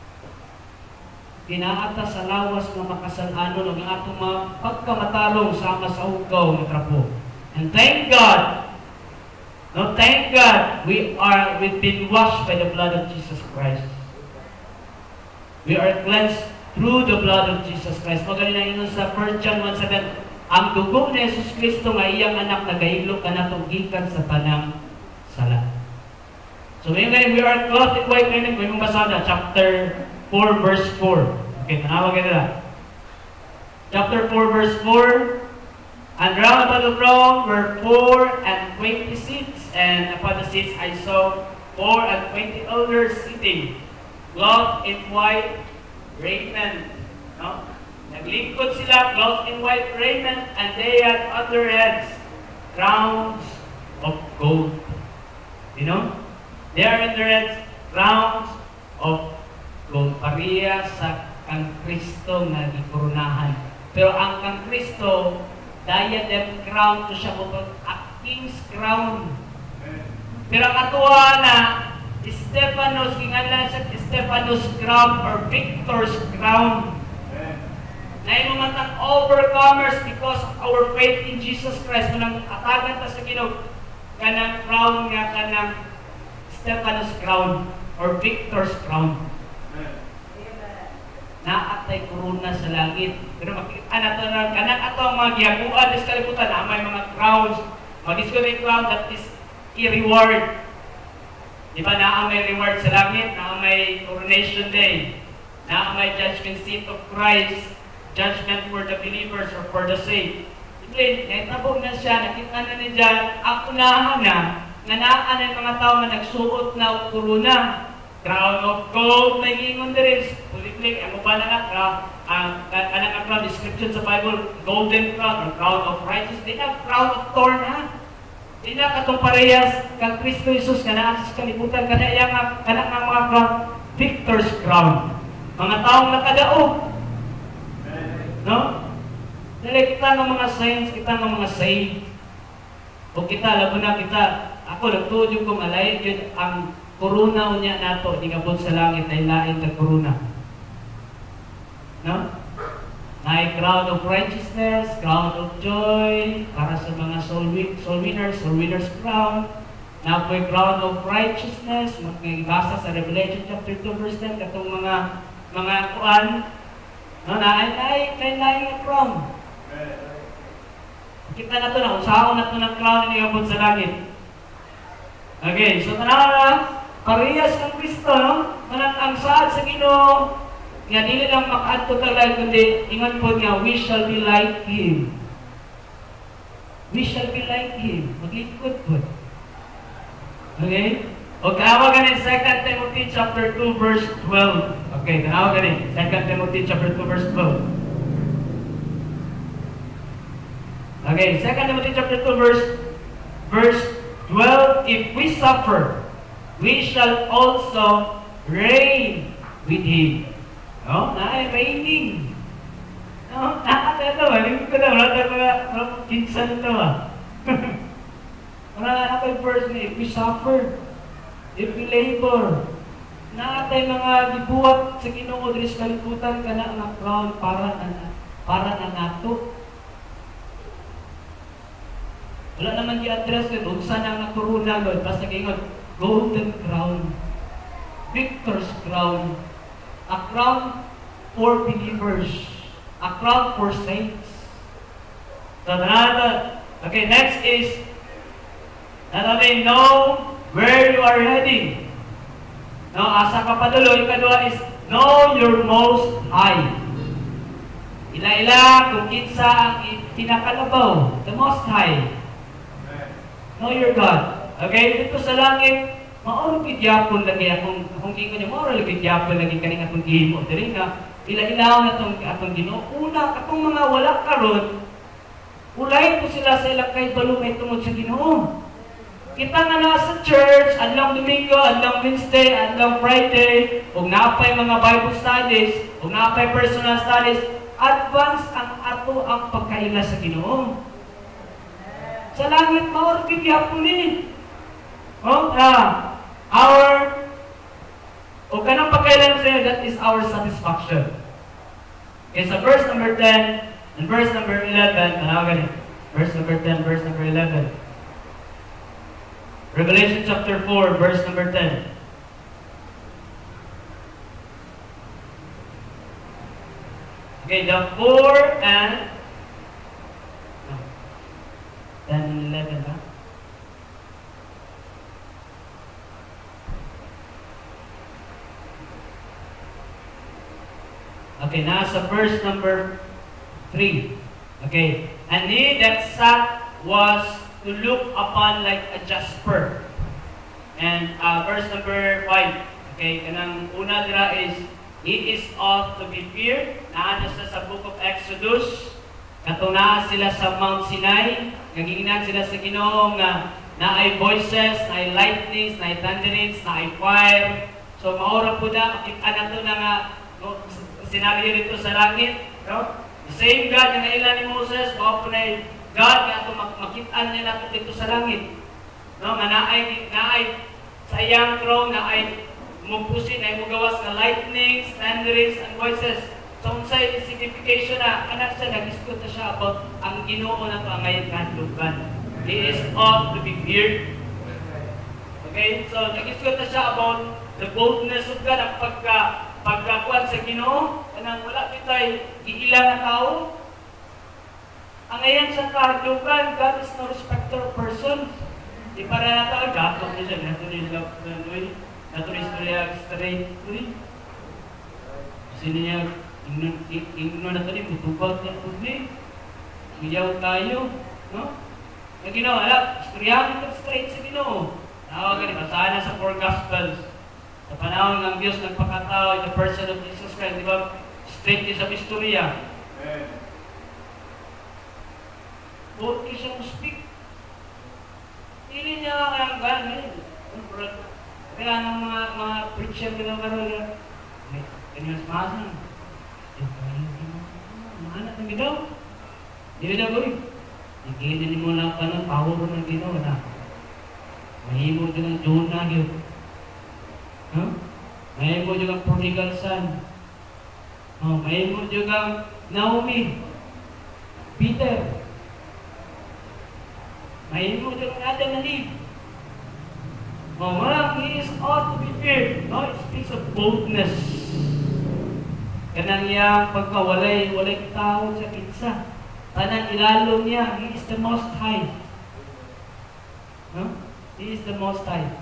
Kinaata sa lawas ng makasalanon ng atong mga pagkamatalong sama sa ugaw ng trapo. And thank God, no, thank God, we are, we've been washed by the blood of Jesus Christ. We are cleansed through the blood of Jesus Christ. Magaling na yun sa First John one seven, ang dugo ni Jesus Kristo nga iyang anak nagahilo ka na gikan sa tanang sala. So ngayon, we are clothed in white raiment. Kung yung basa na, chapter four verse four. Okay, tanawag ka nila. Chapter four verse four. And round about the throne were four and twenty seats, and upon the seats I saw four and twenty elders sitting, clothed in white raiment. No? Naglingkod sila, clothed in white raiment, and they had on their heads crowns of gold. You know? They are in their heads crowns of gold. Pariya sa kang Kristo nga gikurunahan. Pero ang kang Kristo, diadem crown to siya mo, a king's crown. Pero ang atuwa na, Stephanos, kingalan siya, Stephanos crown or victor's crown. Na inumatang overcomers because of our faith in Jesus Christ. Manang atagan ta sa Ginoo, kanang crown nga kanang Stephanos crown or victor's crown. Naatay korona sa langit. Pero makikita nato na kanang ato ang mga gihaguan sa kalibutan na may mga crowns. Mag-discover crown that is i-reward. Di ba na may reward sa langit, na may coronation day, na may judgment seat of Christ, judgment for the believers or for the saved. Ibig, naitabog na siya, nakita na niya dyan, ang unahan na, nga naan ang mga tao na nagsuot na korona. Crown of gold, may gingon din. Puliklik, ano ba na nga, ang kanang crown, description sa Bible, golden crown, or crown of righteousness. Di na, crown of thorn, ha? Di na katong parehas kang Kristo Jesus, kanaan sa kalibutan, kanaan nga, kanaan nga mga crown, victor's crown. Mga taong nakadaog. No? Dali kita ng mga saints, kita ng mga saved. O kita, labo na kita, ako nagtuod yung kumalay, yun ang korona unya nato, ningabot sa langit ay lain na korona. No? Na crown of righteousness, crown of joy, para sa mga soul, win soul winners, soul winners crown. Na po crown of righteousness, magbasa sa Revelation chapter two verse ten, katong mga mga kuan, no, na ay ay kay lain nga crown. Kita na to na usahaon na to ng crown ni abot sa langit. Okay, so tanawa na parehas ng Kristo, no? Manang ang saad sa Ginoo nga dili lang makaadto ta lang kundi ingon po nga we shall be like him. We shall be like him. Maglingkod po. Okay? O tanawa ganin Second Timothy chapter two verse twelve. Okay, tanawa ganin Second Timothy chapter two verse twelve. Okay, Second Timothy chapter two verse verse twelve, if we suffer, we shall also reign with him. No? Na reigning. No? Nakakata ito. Alam ko na, wala tayo mga kinsan ito ah. Wala na tayo verse na, if we suffer, if we labor, na tayo mga gibuhat sa Ginoo diri sa kalibutan ka na ang crown para na para na nato. Wala naman i-address ko, kung saan ang naturuna Lord, basta nag-ingot, golden crown, victor's crown, a crown for believers, a crown for saints. So, another, okay, next is, not only know where you are heading. No, asa ka padulo, yung kadua is, know your most high. Ila-ila, kung kinsa ang kinakalabaw, the most high. Know your God. Okay? Dito sa langit, maoro gidyapon lagi akong akong gingon niya, maoro lagi gidyapon lagi kaning atong gihimo diri nga ila-ilaw na tong atong Ginoo. Una katong mga wala karon, ulay ko sila sa ilang kay balumay tungod sa Ginoo. Kita nga nasa church, adlong Domingo, adlong Wednesday, adlong Friday, ug napay mga Bible studies, ug napay personal studies, advance ang ato ang pagkaila sa Ginoo. Sa langit, maor gigyapon ni. Oh, ah, our, o kanang pagkailan sa'yo, that is our satisfaction. Okay, sa verse number ten and verse number eleven, ano ganit? Verse number ten, verse number eleven. Revelation chapter four, verse number ten. Okay, the four and ten and eleven, ha? Okay, now sa verse number three. Okay, and he that sat was to look upon like a jasper. And uh, verse number five. Okay, kanang una dira is, he is of to be feared. Naano sa sa book of Exodus. Katuna sila sa Mount Sinai, naginginan sila sa Ginoo nga naay voices, naay lightnings, naay thunderings, naay fire. So maura po na, makita na ito na nga no, scenario dito sa langit. No? The same God na nailan ni Moses, mao po na God nga ito makitaan niya na dito sa langit. No? Nga naay, naay sa iyang throne, naay mupusin, naay mugawas na lightnings, thunderings, and voices. So, unsay signification na, anak siya, nag-discuss na siya about ang Ginoo na ito, ang ngayon kanlugan. He is ought to be feared. Okay? So, nag-discuss na siya about the boldness of God, ang pagka, pagkakuan sa Ginoo, kanang wala bitay, iilang na tao. Ang ngayon sa kanlugan, God is no respecter of persons. Di para na tao, gato niya siya, nato niya siya, nato niya siya, straight, sino niya, ingno na ito rin, mutubag na ito rin. Miyaw tayo. No? Na Ginoo, alam, istoryahan ito straight sa Ginoo. Tawag ka, basahan na sa four Gospels. Sa panahon ng Diyos nagpakatao, in the person of Jesus Christ, di ba? Straight din sa istorya. Both is siya speak. Hindi niya ang gano'n. Kaya ng mga, mga preacher ka na karoon, ganyan sa masang. Anak ng Ginoo. Di na boy. Ikinin mo lang ka ng power ng Ginoo na. Mahimo din ang Jonah yun. Huh? Mahimo din ang prodigal son. Oh, mahimo din ang Naomi. Peter. Mahimo din ang Adam and Eve. Oh, marang, he is ought to be feared. No, it speaks of boldness. Kanang iyang pagkawalay, walay tao sa kinsa. Tanang ilalom niya, He is the Most High. No? He is the Most High.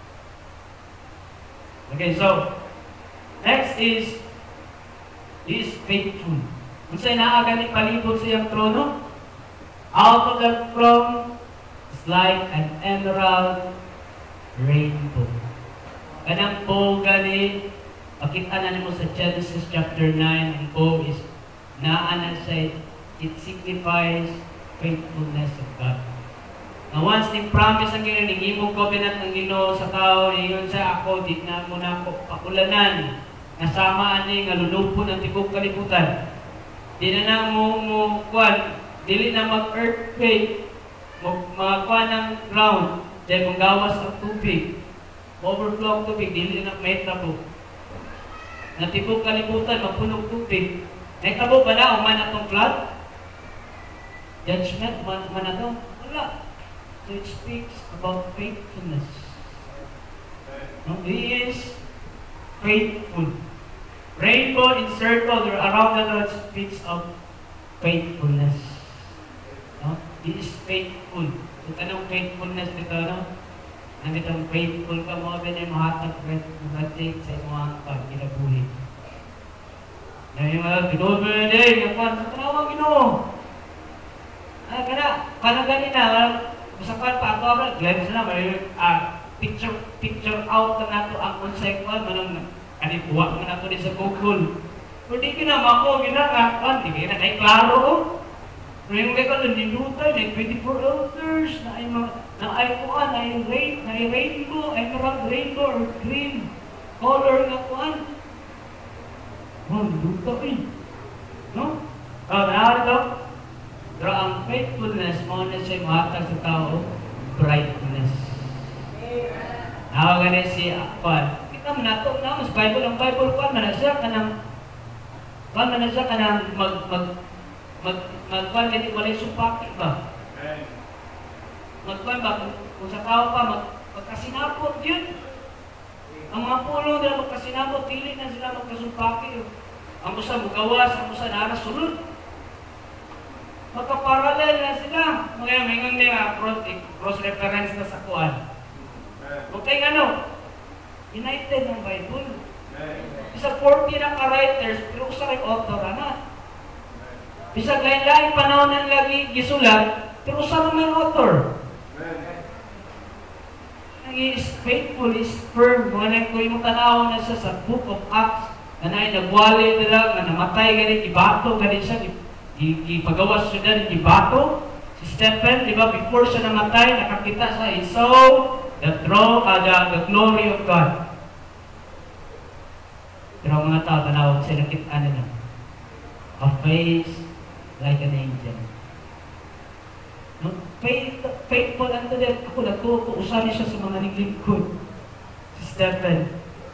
Okay, so, next is, He is faithful. Kung sa'y naaga ni palibot sa iyang trono, out of that throne is like an emerald rainbow. Kanang bow gani, pakita na mo sa Genesis chapter nine, ang bow is naan na siya, it signifies faithfulness of God. Now once ni promise ang Ginoo, ningimong covenant ng Ginoo sa tao, ingon sa ako, di na mo na ako pakulanan, nasama ani nga lulupon ang tibok kalibutan. Di na na mo mo kwan, dili na mag-earthquake, magkuhan ng ground, dahil manggawas ng tubig, overflow ang tubig, dili na may trabo. Natibok kalibutan, magpunog tubig. May trabo ba na, uman atong flood? Judgment, man, man na to? Wala. So it speaks about faithfulness. No? He is faithful. Rainbow in circle around the Lord speaks of faithfulness. No? He is faithful. So kanong faithfulness dito, no? Nandito ang faithful ka mo, ganyan mahatag mahatag sa mga pagkinabuhi. Na yung mga Ginoo ba day, yung mga tawag Ginoo. Ah, kana, kana ganina, usapan pa ako, abra, glad sila, may ah, picture, picture out na nato ang unsay ko, manong, ani buwak na nato di sa Google. Pero di kinamako, ginakakan, di kina, kay klaro ko. Pero yung kaya ka, nilutay, may twenty-four elders, na ay mga, na ay kuan, na ay rain, na ay rainbow, ay marang rainbow or green color nga kuan. Oh, nilutay. No? Oh, nahari to? Pero ang faithfulness, mo na siya mahatag sa tao, brightness. Ako ganun si Akwan. Kita mo na ito, na mas Bible, ang Bible kuan, man na siya kanang, kuan man na siya kanang mag, mag, mag, mag, kuan, ganit walay supaki ba? Magkuan ba, kung sa tao pa, mag, magkasinapot yun. Ang mga pulong nila magkasinapot, pili na sila magkasupaki. Ang usa magawas, ang usa na sunod. Magkaparallel na sila. Mga mingon nila, cross-reference na sa kuan. Okay, ano? United ng Bible. Isa forty na ka-writers, pero usa rin author, ana. Bisa lain-lain panahon ng lagi gisulat, pero usa rin may author. He is faithful, he is firm. Mga nagkuhin mo tanaw na siya sa Book of Acts, na na'y nagwali nila, na namatay ganit, ibato ganit siya, ipagawas siya din, ibato. Si Stephen, di ba, before siya namatay, nakakita siya, he saw the throne, uh, the, the glory of God. Pero mga tao, tanawag siya, nakita nila. A face like an angel. No? Faith, faithful unto death. Ako nagtuko, usali siya sa mga naglingkod. Si Stephen.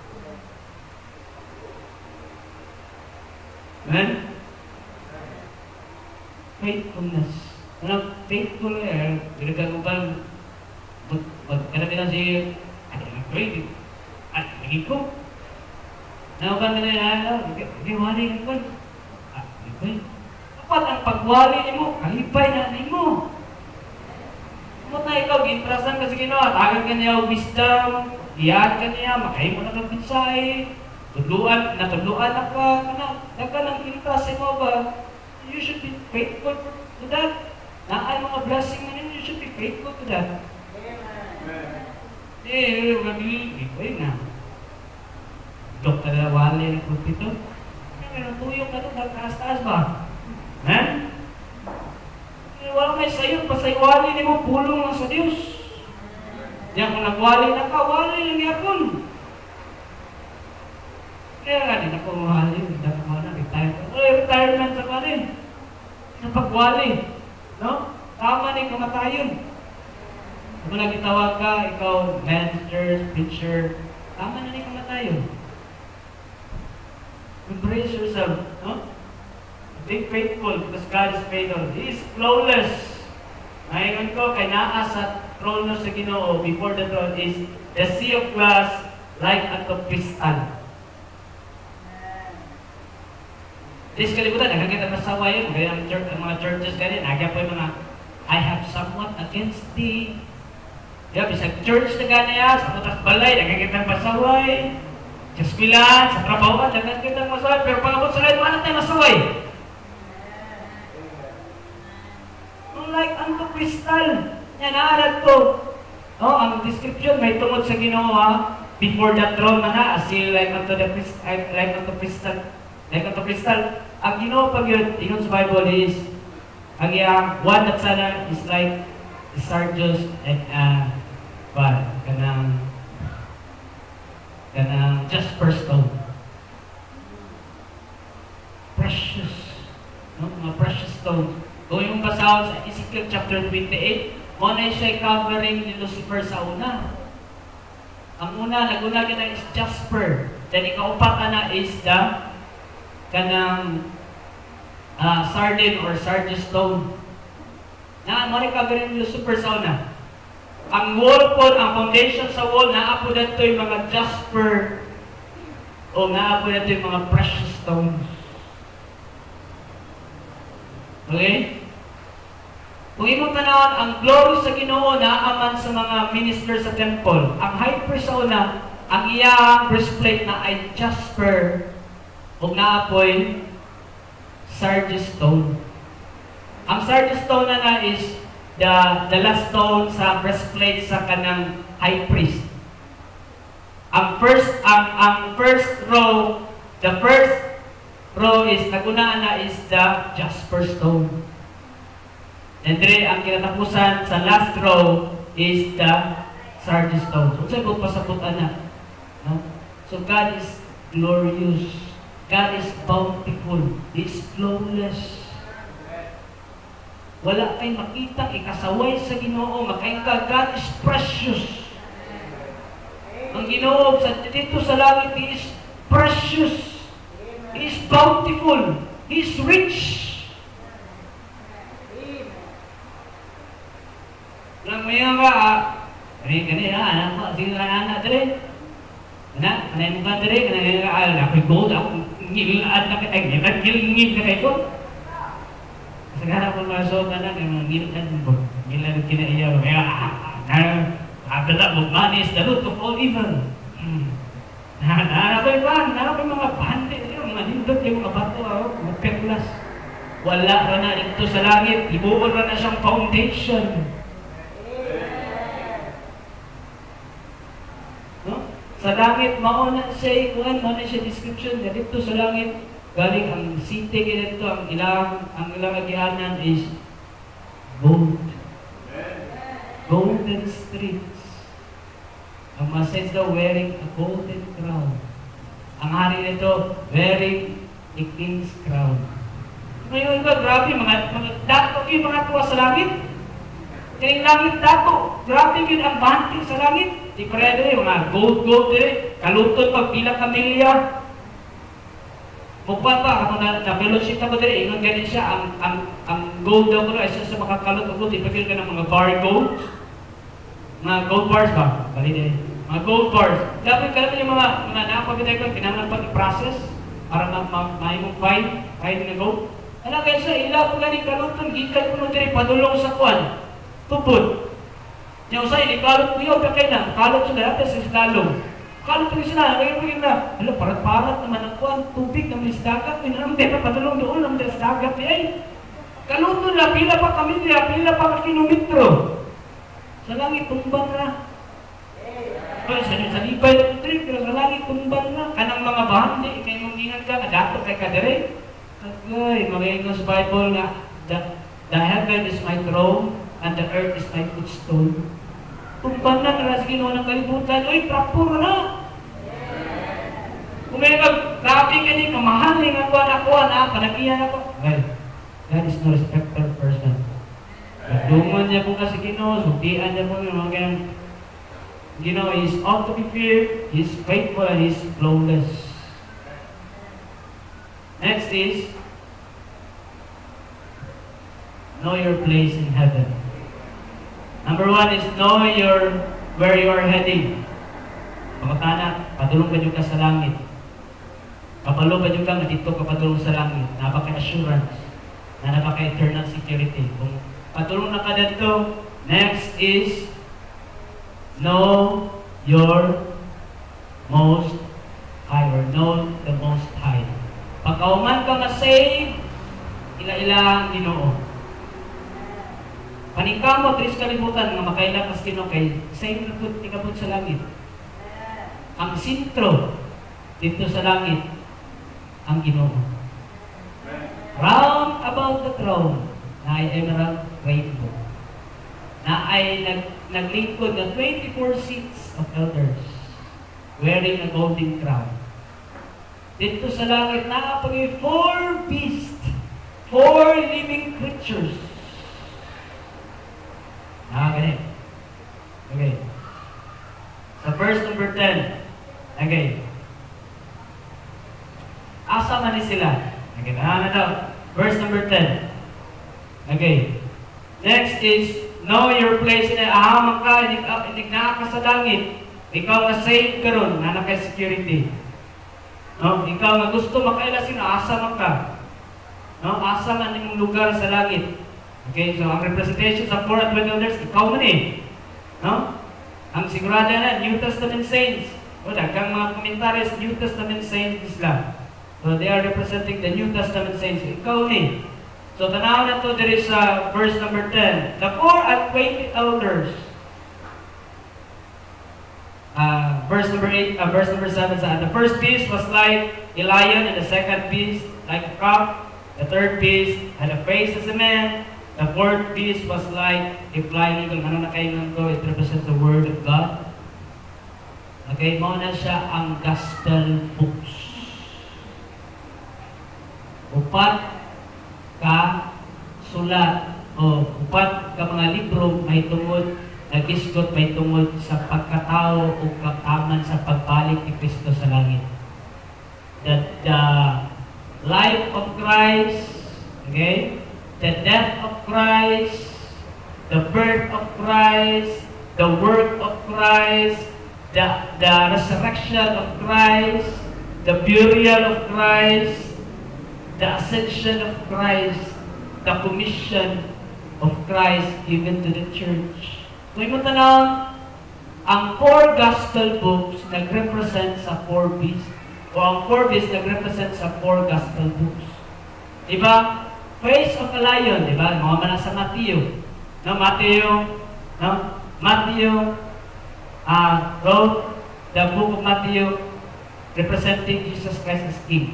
Amen? Faithfulness. Ano, faithful eh. Ginagaguban, magkanabi lang si, ano, nag-pray. At, naging ko. Nauban na nila, hindi wali ko. Ah, hindi. Dapat ang pagwali mo, kalipay na mo. Kung na ikaw, gintrasan ka sa Ginoo, tagan ka niya wisdom, iyan ka niya, makain mo na kang pinsay, tudluan, natudluan na ka, nagka ng intras mo ba? You should be faithful to that. Naay mga blessing na ninyo, you should be faithful to that. Eh, mabili, ikoy na. Doktor na wali ng kulpito. Kaya natuyok na ito, nagtaas-taas ba? Amen? Wala may sayo, pasay-wali ni mo, pulong lang sa Diyos. Diyan kung nagwali na ka, wali lang yapon. Kaya nga din ako wali, hindi ako na, retire. Wala retirement sa wali. Sa pagwali. No? Tama ni kamatayon. Kung nagitawag ka, ikaw, minister, preacher, tama na ni kamatayon. Embrace yourself. No? Be faithful because God is faithful. He is flawless. Ngayon ko, kay naa sa throne sa Ginoo, before the throne is the sea of glass like unto crystal. This kalibutan, nakakita masawa yun. Kaya ang, church, ang mga churches ganyan, nagya po yung mga, I have somewhat against thee. Diba, bisag church na ganyan, sa putas balay, nakakita masaway. Sa eskwelahan, sa trabaho, nakakita masaway. Pero pangabot sa lahat, wala tayo masaway. Like unto crystal. Yan, naalad ko. Oh, ang description, may tungod sa Ginoo, before the throne man na, as like unto the crystal, like unto crystal. Like ito crystal, ang Ginoo pag yun, ingon sa Bible is, ang iyang one that sana is like the sardius and uh, what? Kanang, kanang jasper stone. Precious. No? Mga precious stone. Kung yung basahon sa Ezekiel chapter twenty-eight, muna siya covering ni Lucifer sa una. Ang una, naguna ka na is jasper. Then ikaupat na is the kanang uh, sardine or sardius stone. Na mo ni covering ni Lucifer sa una. Ang wall po, ang foundation sa wall, naapo na ito yung mga jasper o naapo na ito yung mga precious stones. Okay? Kung imong tanawon, ang glory sa Ginoo naaman sa mga minister sa temple. Ang high priest sa una, ang iyang breastplate na ay jasper o naapoy sardius stone. Ang sardius stone na na is the, the last stone sa breastplate sa kanang high priest. Ang first, ang, ang first row, the first row is, nagunaan na is the jasper stone. And then, ang kinatapusan sa last row is the sardius stone. So, sa'yo po pasaputan na. No? So, God is glorious. God is bountiful. He is flawless. Wala kay makita ikasaway sa Ginoo. Makainga, God is precious. Ang Ginoo sa dito sa langit, He is precious. He is bountiful. He is rich. Lang may nga, kani kani na anak ko, sige na anak dere. Anak, anay mo ka dere, kani nga al, ako gold, ako ngilaan na kay, ay ngil na kay ko. Sagara ko masok na kay ngilaan mo. Ngilaan kinaiya, kaya ah, abala mo money is the root of all evil. Hanapay pa, hanapay mga bante, mga nindot yung mga bato, mga perlas. Wala ra na dito sa langit, ibuon ra na siyang foundation. No? Sa langit, mauna siya, kuhan, mauna siya description, na dito sa langit, galing ang city, ganito, ang ilang, ang ilang agianan is gold. Golden streets. Ang message daw, wearing a golden crown. Ang hari nito, wearing a king's crown. Ngayon ka, grabe, mga, mga dato yung mga tuwa sa langit. Kaya langit dato, grabe yun ang banting sa langit. Di pareha din, mga gold-gold din, kalutod pagbilang kamilya. Mugpa pa, ako na, na-fellowship ako din, ingon ganun siya, ang, ang, ang gold daw ko na, isa sa makakalot ako, ipagil ka ng mga bar gold. Mga gold bars ba? Bali din. Mga gold bars. Dapat ka yung mga, mga nakapagitay ko, kinangan pag i-process para ma-maimong fine, fine na gold. Ano kaya siya, ilaw ko ganing kalutod, gikan ko nung din, padulong sa kuwan. Tupod. Yung sa ini, kalot ko yun, kaya na, kalot siya natin sa islalong. Kalot ko sila, ngayon ko yun na, alo, parat-parat naman ang kuwan, tubig na may dagat, pinanong din pa, padulong doon, ang des dagat, eh. Kalutod na, pila pa kami niya, pila pa kilometro. Sa langit, tumbang na. Ay, sa, sa libay ng trip, pero sa langit, tumbang na. Kanang mga bahandi, kayo mong ingat ka, nadato kay kadere. Agay, mga sa Bible nga, the, the heaven is my throne, and the earth is my footstool. Tumbang na, karas ginawa ng kalibutan, uy, trapuro na. Kung may nag-grabe ka niya, kamahaling ako, ako, anak, panagiyan ako. Well, God is no respecter of person. Dungan niya po kasi Ginoo, sutian niya po yung mga ganyan. Ginoo is all to be feared, He is faithful, and He is flawless. Next is, know your place in heaven. Number one is know your where you are heading. Pagkatana, padulong ka ka sa langit. Kapalo ba yung kang dito kapatulong sa langit? Napaka-assurance. Na napaka-eternal security. Kung patulong na ka dito, next is know your most high or know the most high. Pagkauman ka ma-save, ila-ila ang Ginoo. Paningkamot, tris kalibutan nga makailang kas Ginoo kay save na po, ikabot sa langit. Ang sintro dito sa langit, ang Ginoo. Round about the throne, na ay emerald rainbow. Na ay nag, naglingkod ng twenty-four seats of elders wearing a golden crown. Dito sa langit, nakapagay four beasts, four living creatures. Ah, ganit. Okay. Sa verse number ten. Okay. Asa man ni sila? Okay, na daw. Verse number ten. Okay. Next is, know your place in the ahamang ka, hindi na ka sa langit. Ikaw na safe ka ron, na naka-security. No? Ikaw na gusto makaila sino, asa man ka. No? Asa man yung lugar sa langit. Okay, so ang representation sa four and twenty elders, ikaw man eh. No? Ang sigurado na, New Testament saints. O, dagang mga commentaries, New Testament saints sila. So they are representing the New Testament saints. Ikaw ni. So tanaw na to, there is uh, verse number ten. The four and twenty elders. Uh, verse number eight, uh, verse number seven. Uh, the first beast was like a lion, and the second beast like a calf. The third beast had a face as a man. The fourth beast was like a flying eagle. Ano na kayo nang to? It represents the word of God. Okay, mo na siya ang gospel books. Upat ka sulat o upat ka mga libro may tungod, nagisgot may tungod sa pagkatao o kataman sa pagbalik ni Kristo sa langit. The, the life of Christ, okay? The death of Christ, the birth of Christ, the work of Christ, the, the resurrection of Christ, the burial of Christ, the ascension of Christ, the commission of Christ given to the church. Kung mo tanong, ang four gospel books nag-represent sa four beasts, o ang four beasts nag-represent sa four gospel books. Diba? Face of a lion, diba? Mga mana sa Matthew. No, Matthew, no? Matthew uh, wrote the book of Matthew representing Jesus Christ as King.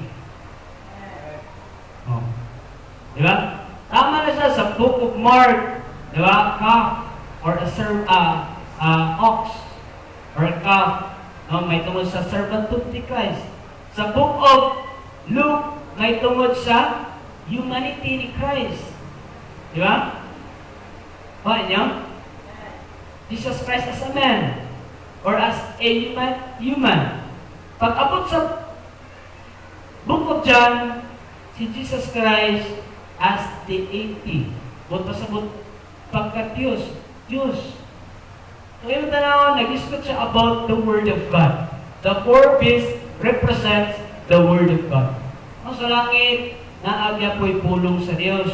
Oh. Diba? Tama na siya sa book of Mark, diba? Calf, or a ser uh, uh, ox, or a calf, no? May tungod sa servanthood ni Christ. Sa book of Luke, may tungod sa humanity ni Christ. Diba? Bakit niyo? Jesus Christ as a man, or as a human, human. Pag-abot sa book of John, si Jesus Christ as the deity. Buto sa but pagka Diyos. Diyos. Ngayon tanaw, nag-discuss siya about the Word of God. The four beasts represents the Word of God. Ang sa langit, naagya po'y pulong sa Diyos.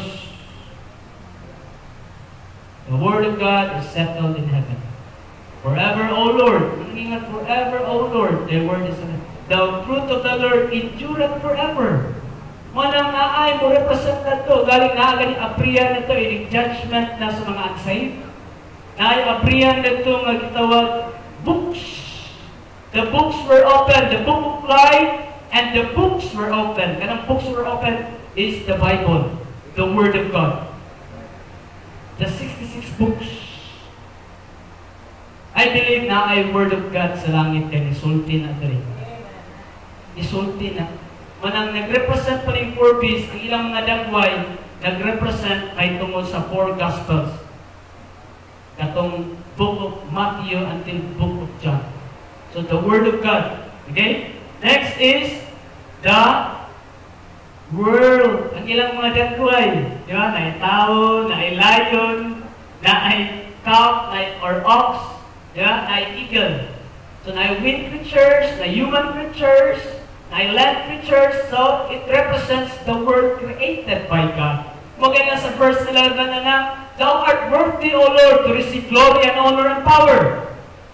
The Word of God is settled in heaven. Forever, O Lord. Mangingat forever, O Lord. The Word is settled. The fruit of the Lord endureth forever. Manang naay mo represent na ito. Galing na agad yung apriyan na ito. Yung judgment na sa mga unsaved. Naay apriyan na ito nga gitawag books. The books were open. The book of life and the books were open. Kanang books were open is the Bible. The Word of God. The sixty-six books. I believe na ay Word of God sa langit kaya isulti na ito rin. Isulti na. Manang nag-represent pa rin four beasts, ang ilang mga dagway, nag-represent ay tungkol sa four Gospels. Katong book of Matthew until book of John. So the Word of God. Okay? Next is the world. Ang ilang mga dagway. Di ba? Na ay tao, na ay lion, na ay calf, na ay, or ox, di ba? Na ay eagle. So na ay wind creatures, na human creatures, Silent creatures, so it represents the world created by God. Maganda sa verse eleven na na, Thou art worthy, O Lord, to receive glory and honor and power.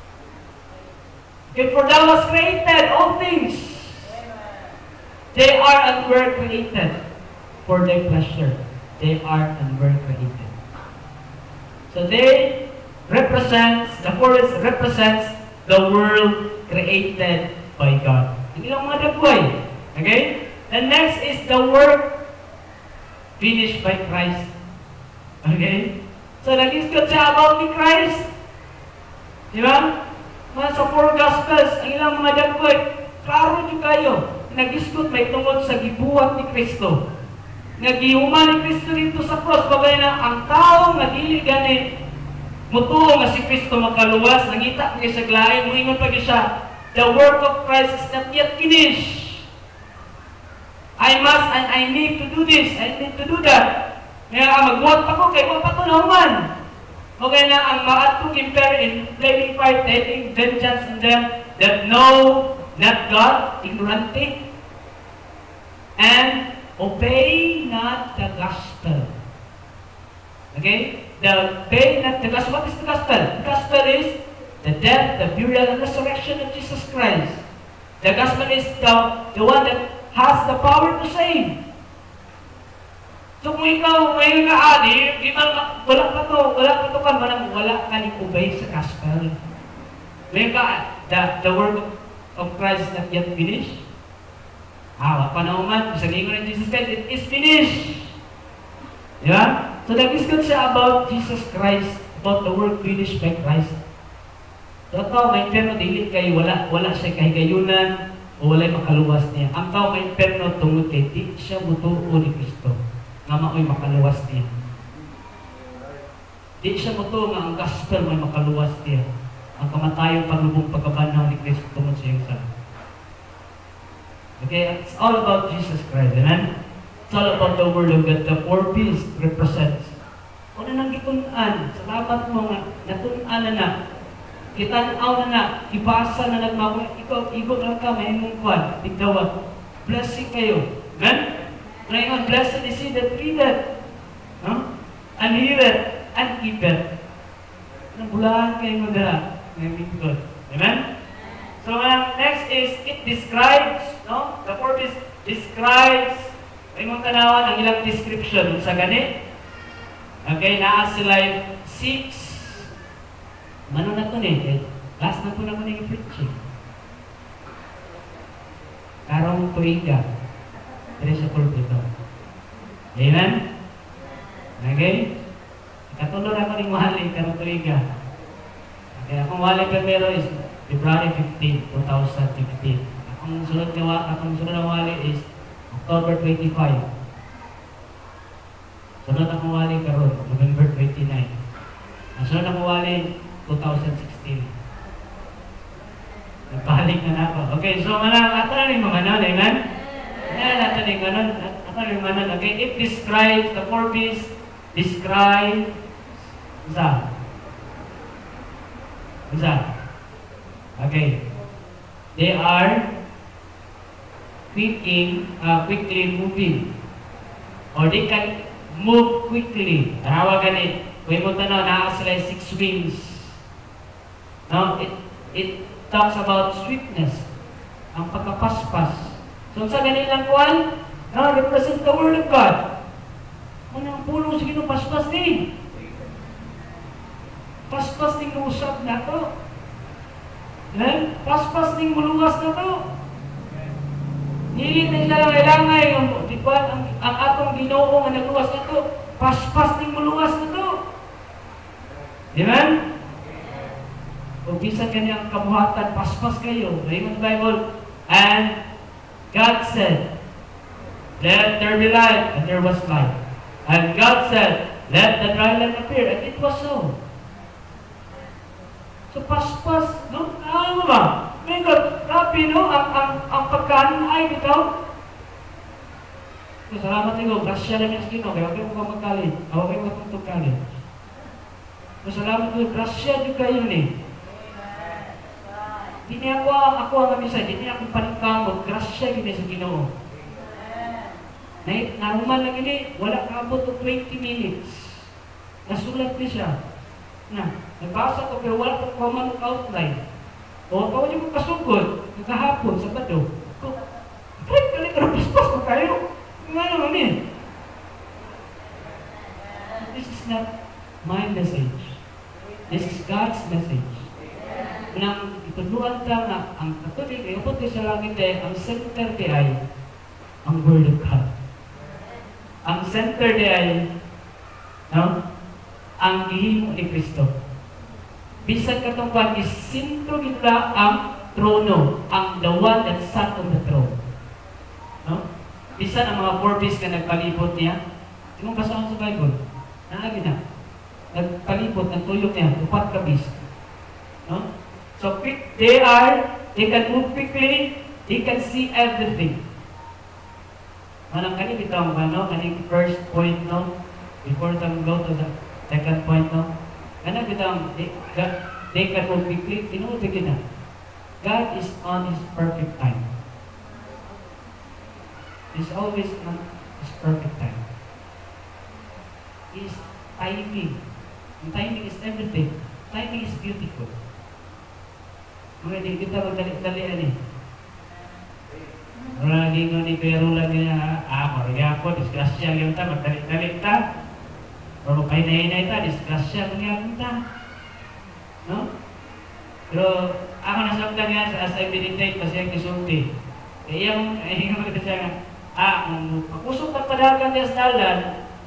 Okay, for Thou hast created all things. They are and were created for Thy pleasure. They are and were created. So they represents, the forest represents the world created by God. Ang ilang mga dagway. Okay? And next is the work finished by Christ. Okay? So, nag-discuss siya about ni Christ. Di ba? Mga sa four Gospels, ang ilang mga dagway, klaro nyo kayo. Nag-discuss may tungkol sa gibuhat ni Kristo. Nagihuman ni Kristo dito sa cross. Bagay na ang tao nga dili gani mutuo nga si Kristo makaluwas. Nangita niya sa glain. Muingon pa siya, the work of Christ is not yet finished. I must and I need to do this. I need to do that. Kaya magbuhat pa ko, kaya ko pa ito naman. Okay na ang maatong impare in flaming fire, taking vengeance on them that know not God, ignorante, and obey not the gospel. Okay? The obey not the gospel. What is the gospel? The gospel is the death, the burial, and resurrection of Jesus Christ. The gospel is the, the one that has the power to save. So kung ikaw, may ka, ah, di, di man, wala pa to, wala pa to ka, manang wala ka ni obey sa gospel. May ka, the, the work of, of Christ is not yet finished. Ah, panauman, sa gingon ng Jesus Christ, it is finished. Di ba? So nag-discuss siya about Jesus Christ, about the work finished by Christ. So tao may perno, dili kay wala, wala siya kahigayunan, o wala'y makaluwas niya. Ang tao may perno tungod kay di siya mutuo ni Kristo. Nga mao'y makaluwas niya. Di siya mutuo nga ang gospel may makaluwas niya. Ang kamatayong paglubong pagkabanaw ni Kristo tungod sa iyong sana. Okay, it's all about Jesus Christ, amen? It's all about the Word of God. The four P's represents. Kung na nang gitunan, salamat mo nga, natunan na na, kitanaw na na, ibasa na nagmamay, ikaw, igot lang ka, may mong kwan, tigdawat. Blessing kayo. Amen? Ngayon, blessed is he that readeth, no? And heareth, and keepeth. Nabulahan kayo mo dala. Ngayon, God. Amen? So, uh, next is, it describes, no? The fourth is, describes, ay mong tanawan ang ilang description sa gani. Okay, naa sila six. Mano na ito eh. Last na po na ko na yung preaching. Karong tuiga. Dere sa pulpito. Amen? Okay? Katulad ako ng wali karong tuiga. Okay, akong wali primero is February fifteenth, twenty fifteen. Akong sunod na akong sunod na wali is October twenty-five. Sunod akong wali karon November twenty-nine. Ang sunod akong wali twenty sixteen. Nagpahalik na na ako. Okay, so manang ato na rin mga nun, amen? Ayan, ato na rin ganun. Ato na rin mga nun. Okay, it describes, the four P's describe, isa. Isa. Okay. They are quickly, uh, quickly moving. Or they can move quickly. Tarawagan it. Kung mo tanaw, naa sila six wings. No, it it talks about sweetness, ang pagkapaspas. So sa ganilang kuwan, no, represent the Word of God. Ano ang pulong sige nung paspas din? Paspas din usap na to. Eh? Paspas din muluwas na to. Nili na ilang ilangay, ang, ang, ang atong Ginoo nga nagluwas na to, paspas din muluwas na to. Amen? Kung bisan kanyang kabuhatan, paspas kayo. Raymond Bible. And God said, let there be light, and there was light. And God said, let the dry land appear, and it was so. So paspas, no? Ano ba? May God, grabe, no? Ang, ang, ang pagkaan ay bitaw. So, salamat ko, grasya lang yung skin, okay? Okay mo ka magkalin. Okay mo ka magkalin. So, salamat ko, grasya yung kayo ni. Dini ako, ako ang kamisay, dini ako paningkamot, grasya gini sa Ginoo. Na, naruman lang gini, wala kaabot o twenty minutes. Nasulat ni siya. Na, nagbasa ko, pero wala ko kuman ng outline. O, kawal yung kasugod, nagkahapon, Sabado. Ko, pwede ka lang, karapaspas ko kayo. Nga naman eh. This is not my message. This is God's message. Unang ituluan ka nga, ang katulig, ay upot sa langit ay, ang center di ay, ang Word of God. Ang center di ay, no? Ang gihimo ni Kristo. Bisan katong kwan, isinto gitla ang trono, ang the one that sat on the throne. No? Bisan ang mga four beasts na nagpalibot niya, sinong basahon sa Bible? Naagi na. Nagpalibot, nagtuyok niya, upat ka beast. No? So, they are, they can move quickly, they can see everything. Manang kani bitaw ba, no? Kaning first point, no? Before them go to the second point, no? Kana bitaw, they, they can move quickly, tinuod na. God is on His perfect time. He's always on His perfect time. His timing. And timing is everything. Timing is beautiful. Mga di kita magdali-dalian eh. Wala gingo ni Perula niya, ah, marga ako, disgrasya yung ta, magdali-dali ta. Pero pahinay-hinay ta, disgrasya yung ta. No? Pero ako nasabdan nga as I meditate kasi ang kisulti. Kaya yung, ay yung magkita siya nga, ah, kung pagkusok at padagan niya sa dalan,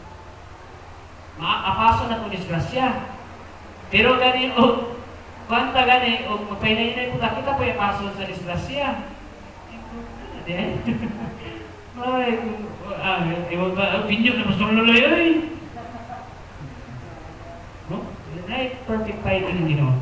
maapaso na itong disgrasya. Pero gani, oh, Kwanta gani, o magpahinay-hinay po ta, kita po yung paso sa disgrasya. Ay, iwan ba, binyok na mas luloy, ay! No? Ay, perfect timing ang Ginoo.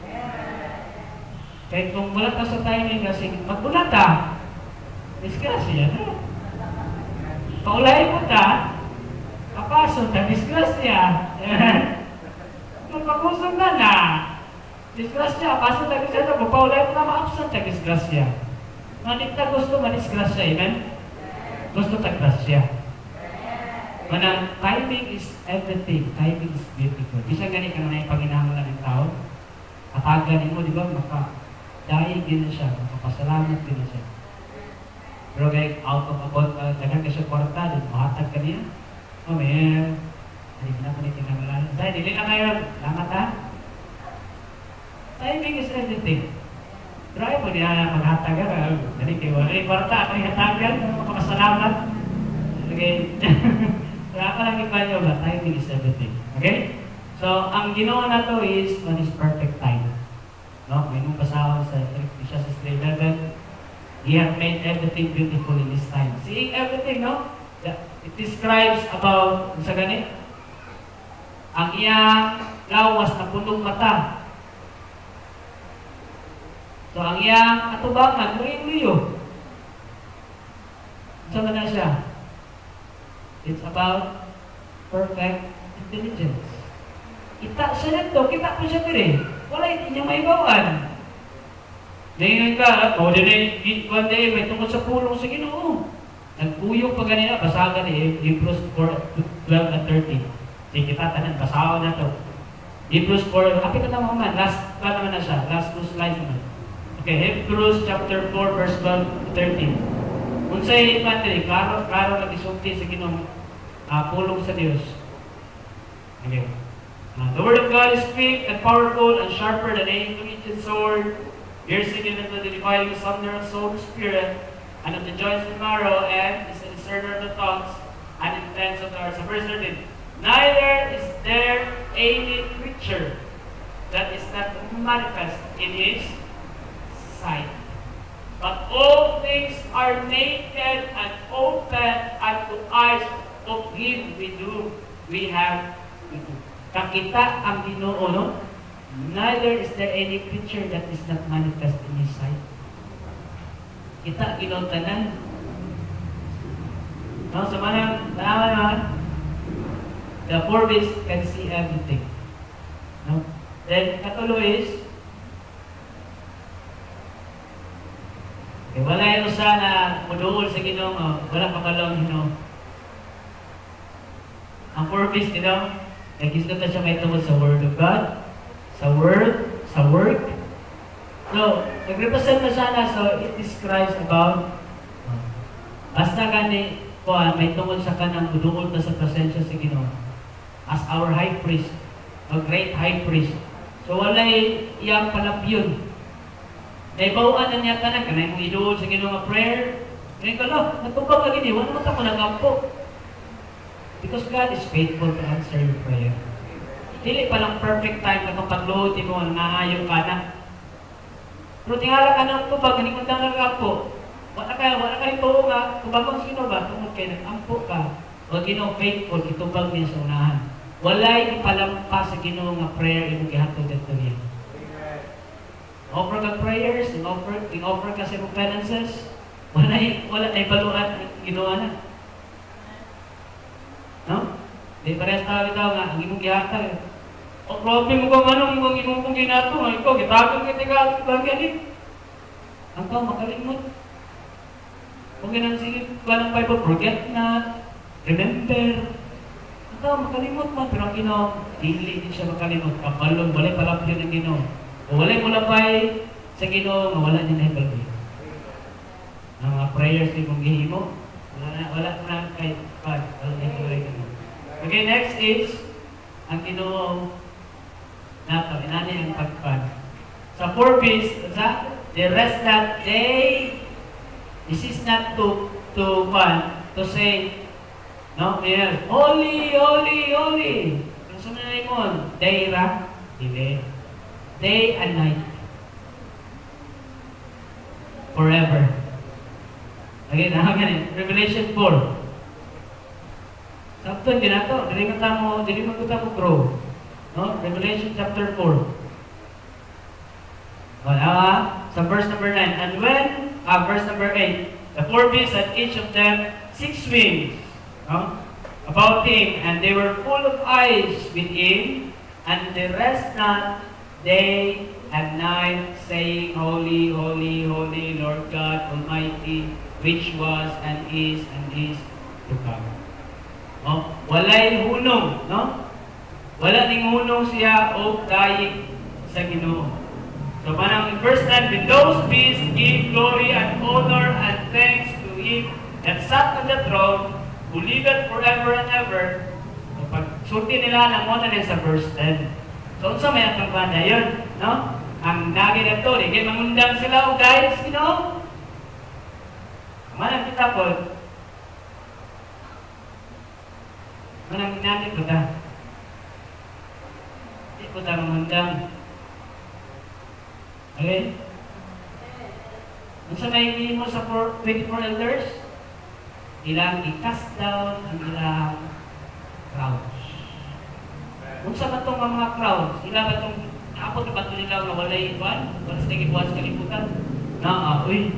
Kahit kung bulat ka sa timing kasi, magbulat ka, disgrasya, no? Paulay mo ta, kapaso ta, disgrasya. Magpakusog na na. Disgrasya, paso na disgrasya, magpaulay mo na ma-absent ta disgrasya. Manit na gusto manisgrasya, amen? Gusto ta grasya. Manang, timing is everything. Timing is beautiful. Bisa gani ka na yung panginahamulan ng tao. Katagan mo, di ba? Maka-dying din na siya. Makapasalamat din na siya. Pero kaya out of about, uh, tagan ka siya kwarta, din mahatag ka niya. Oh, man. Hindi na ko na kinamalan. Dahil, hindi na kayo. Lamat ha? Timing is everything. Try mo niya maghatag ka. Dali kayo. Ay, kwarta, ako yung hatagan. Makapasalamat. Okay. Kaya ka lang iba nyo ba? Timing is everything. Okay? So, ang ginawa na to is on His perfect time. No? May nung pasahon sa Ecclesiastes three eleven. He has made everything beautiful in His time. Seeing everything, no? It describes about, sa ganit, ang iyang lawas na punong mata. So, ang iyang atubangan, luyo-luyo. Saan na siya? It's about perfect intelligence. Kita siya nito, kita po siya dire. Wala niya may bawaan. Ngayon ka, o din ay, one day, may tungkol sa pulong sa Ginoo. Nagpuyong pa ganina, basagan ni Hebrews four, twelve and thirteen. Sige, kita tanan, basahan na to. Hebrews four, kapit na naman man, last, pa naman na siya, last two slides naman. Okay, Hebrews chapter four, verse twelve to thirteen. Unsay pantry, klaro, klaro nag-isulti sa Ginoo, uh, pulong sa Dios. Okay. Uh, the word of God is quick and powerful and sharper than any two-edged sword, piercing even to the dividing asunder of soul and spirit, and of the joints and marrow, and is a discerner of the thoughts and intents of the hearts. So verse thirteen. Neither is there any creature that is not manifest in His sight. But all things are naked and open unto eyes of Him we do, we have we do. Kakita ang Ginoo, no? Neither is there any creature that is not manifest in His sight. Kita Ginoo tanan. No, sa manang tanawan naman, the four beasts can see everything. No? Then, katulo is, Eh, wala yung sana muduol sa Ginoo, wala kabalong, you know. Ang purpose, you know, nagkisno ta siya may tungkol sa Word of God, sa Word, sa work. So, nag-represent na sana, so it describes about basta gani ko may tungkol sa kanang muduol ta sa presensya sa Ginoo as our high priest, a great high priest. So, walay iyang palapyon. Naibawaan na niya ka na, kanay mong iduol sa Ginoo nga prayer. Ngayon ka lang, natubag lagi niya, wala naman ako nagampo. Because God is faithful to answer your prayer. Dili pa lang perfect time na kung pagluhod mo, nangahayo ka na. Pero tingala ka ng tubag, nanikundang nagampo. Wala kaya, wala kayo po nga, tubag ang sino ba? Tungod kayo, nag-ampo ka. O Ginoo faithful, itubag niya sa unahan. Walay ipalampas sa Ginoo nga prayer imong gihatod dito niya. Offer ka prayers, in-offer, in-offer ka sa imong penances, wala wala ay baluan ang Ginoo na. No? Di parehas tayo daw nga, ang imong gihatag. O grabe mo kung ano, ang imong kong ginato, nga ikaw, gitagong kita ka ganit. Ang tao makalimot. Kung ganang sige, walang Bible, forget not, remember. Ang tao makalimot man, pero ang Ginoo, dili din siya makalimot. Kapalong, walay palapyo ng Ginoo. O walay mulapay sa Ginoo, nga wala niya na ibalbi. Ang mga prayers ni kong gihimo, wala na, wala na kay God. Wala na ibalbi ka mo. Okay, next is, ang Ginoo, nato, inani ang pagpad. Sa purpose, sa, the rest that day, this is not to, to, one, to say, no, yeah, holy, holy, holy. Kung sumunod mo, day ra, dili. Day and night. Forever. Okay, na ganun. Revelation four. Sakto din nato, dili man tamo, dili man mo grow. No? Revelation chapter four. Wala, sa verse number nine. And when, ah, verse number eight, the four beasts had each of them six wings, no? About him, and they were full of eyes within, and they rest not day and night, saying, Holy, holy, holy, Lord God Almighty, which was and is and is to come. No? Walay hunong, no? Wala ning hunong siya o dayig sa Ginoo. So manang in verse ten, when those beasts give glory and honor and thanks to him that sat on the throne, who liveth forever and ever. So pag sulti nila ng mo na sa verse ten. So unsa may atong banda yun, no? Ang nagi na to, di mangundang sila o guys, you know? Manang kita po, manang natin ko ta. Di ko ta mangundang. Okay? Unsa may hindi mo sa twenty-four elders? Ilang i-cast down ang ilang crowds. Unsa ba itong mga crowds? Ilang ba itong naapot na ba ito nila na walay iwan? Wala sila gibuhat sa kalibutan? Na, ah, uy.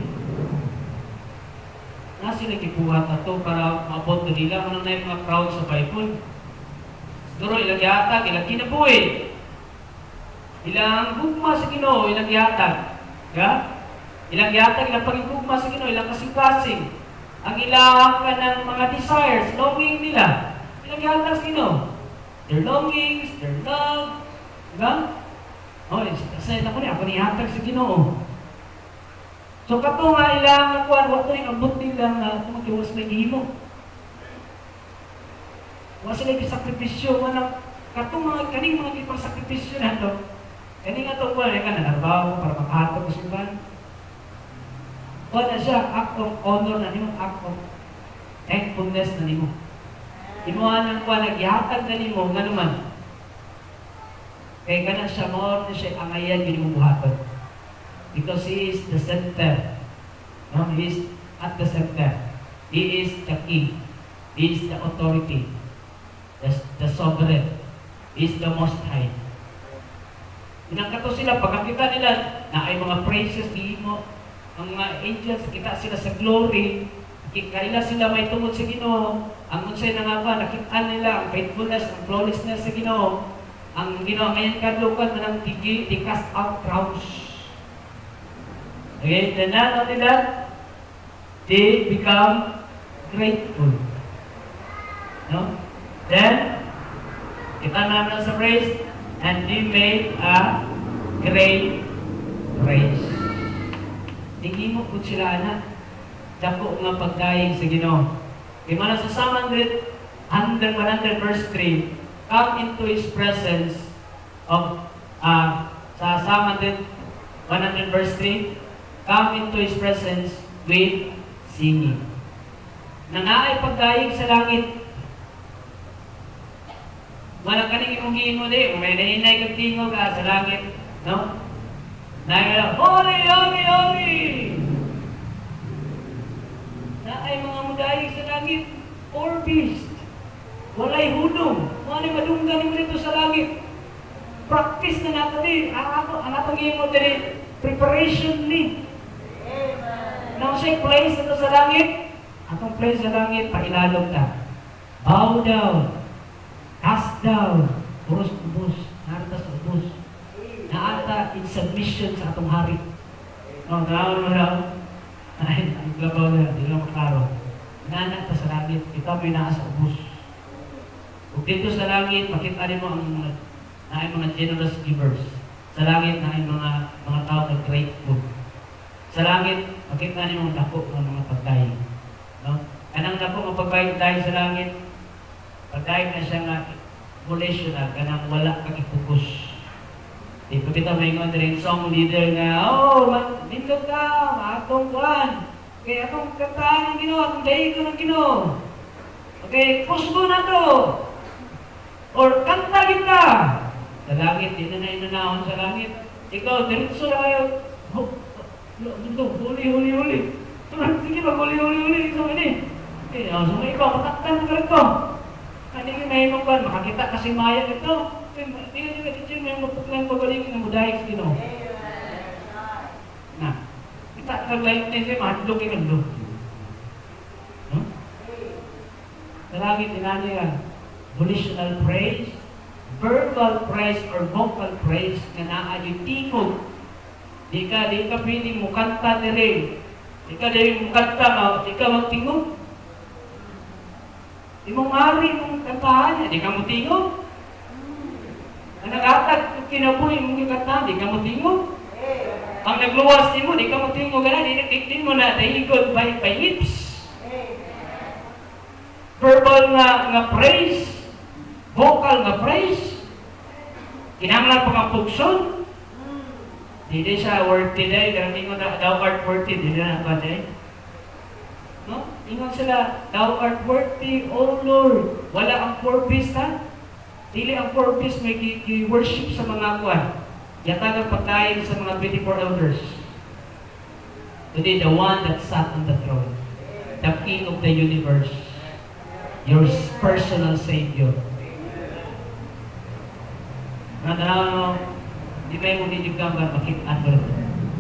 Na sila gibuhat na ito para maabot na nila. Ano na yung mga crowds sa Bible? Siguro ilang yatag, ilang kinabuhi. Ilang gugma sa Ginoo, ilang yatag. Yeah? Ilang yatag, ilang pagigugma sa Ginoo, ilang kasing-kasing. Ang ilang ng mga desires, longing nila. Ilang yatag sa Ginoo. Their longings, their love. Diba? O, kasi ako niya, ako nihatag sa Ginoo. So, kato nga ilang nakuhan, wato yung abot nila nga tumagiwas na gihimo. Wala sila yung-sakripisyo. Kato mga kaning mga ipang-sakripisyo na ito. Kani nga ito po, ka nanarbaho para makahatag ko siya. Wala siya, act of honor na nimo, act of thankfulness na nimo. Imuha ng kuha, naghihatag na nimo, nga naman. Kaya ka na siya, more na siya, angayan yun yung buhaton. Because He is the center. No? He is at the center. He is the king. He is the authority. The, the sovereign. He is the most high. Pinangkato sila, pagkakita nila na ay mga praises, di mo, ang mga angels, kita sila sa glory, kaila sila may tungod sa Ginoo, ang unsay na nga ba, nakita nila ang faithfulness, ang flawlessness sa Ginoo, ang Ginoo ngayon kadlukan na ng tigi, di cast out crowds. Okay, then not only that, they become grateful. No? Then, kita naman sa praise, and they made a great praise. Tingin mo po sila na, dako nga pagdaing sa Ginoo. Di man sa Psalm one hundred verse three, come into His presence of, uh, sa Psalm one hundred verse three, come into His presence with singing. Nangaay pagdaing sa langit. Wala kaning imong giingon di, may nahinay kag tingog ka sa langit, no? Naay holy, holy, holy. Naay mga mudaig sa langit, four beast. Walay hudong, walay madunggan mo dito sa langit. Practice na nato di, ang ato, ang atong giingon diri, preparation ni. Now say place ito sa langit, atong place sa langit, pailalog ta. Bow down. Cast down, puros ubos, narita sa ubos. Naata in submission sa atong hari. No, tawag mo daw. Ay, ang labaw na, di lang makaro. Nanak ta sa langit, kita may naa sa ubos. Kung dito sa langit, makita rin mo ang mga, naay mga generous givers. Sa langit, naay mga mga tao na grateful. Sa langit, makita rin mo ang dako ng mga pagdaing. No? Kanang dako ng pagdaing sa langit, pagkain na siya nga volitional, kanang wala kang ipukus. Di pa kita may ingon rin song leader nga, oh, dito ka, matong kuhan. Okay, atong kantaan ng Ginoo, atong dahi ko ng Ginoo. Okay, push mo na to. Or kanta kita. Sa langit, di na na inunahon sa langit. Ikaw, diretso na kayo. Oh, dito, huli, huli, huli. Sige ba, huli, huli, huli. Ito, ini. Okay, so may ikaw, mataktan ka rin ko. Hindi may inupan, makakita kasi maya ito. Hindi nyo nagiging may mapuklang pagaling ng mudaig sa Ginoo. Na, kita naglayot na siya, mahadlok yung naglo. Dalangin din natin yan. Volitional praise, verbal praise or vocal praise na naayon tingog. Di ka, di ka piling mo kanta dire. Di ka di mo kanta, di ka magtingog. Di mo ngari mong kantahan niya, di ka mo tingog. Ang nag-atag kinabuhi mong kantahan, di ka mo tingog. Ang nagluwas di mo, di ka mo tingog na, di mo na dahigon by, by lips. Verbal nga, nga praise, vocal nga praise, kinanglan pa nga pugson. Di di siya worthy day, karang ingon na daw art worthy, di na ba day? No? Ingon sila, thou art worthy, O Lord. Wala ang four-piece ha? Dili ang four-piece may i-worship sa mga kuwan. Yatag ang pagkain sa mga twenty-four elders. Today, the one that sat on the throne. The King of the universe. Your personal Savior. Ano, di ba yung niligang ka, makitaan mo ito.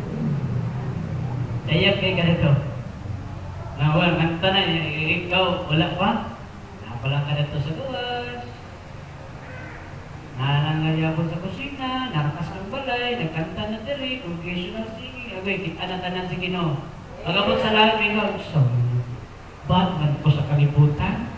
Dayak kayo ganito. Nawal, kanta na, ikaw, wala pa? Napalang ka dito sa gawas. Nanangayabon sa kusina, narakas ang balay, nagkanta na diri, congregational singing, agay, kita na tanan si Ginoo. Pagabot sa lahat, may ikaw, so, ba't man ko sa kalibutan?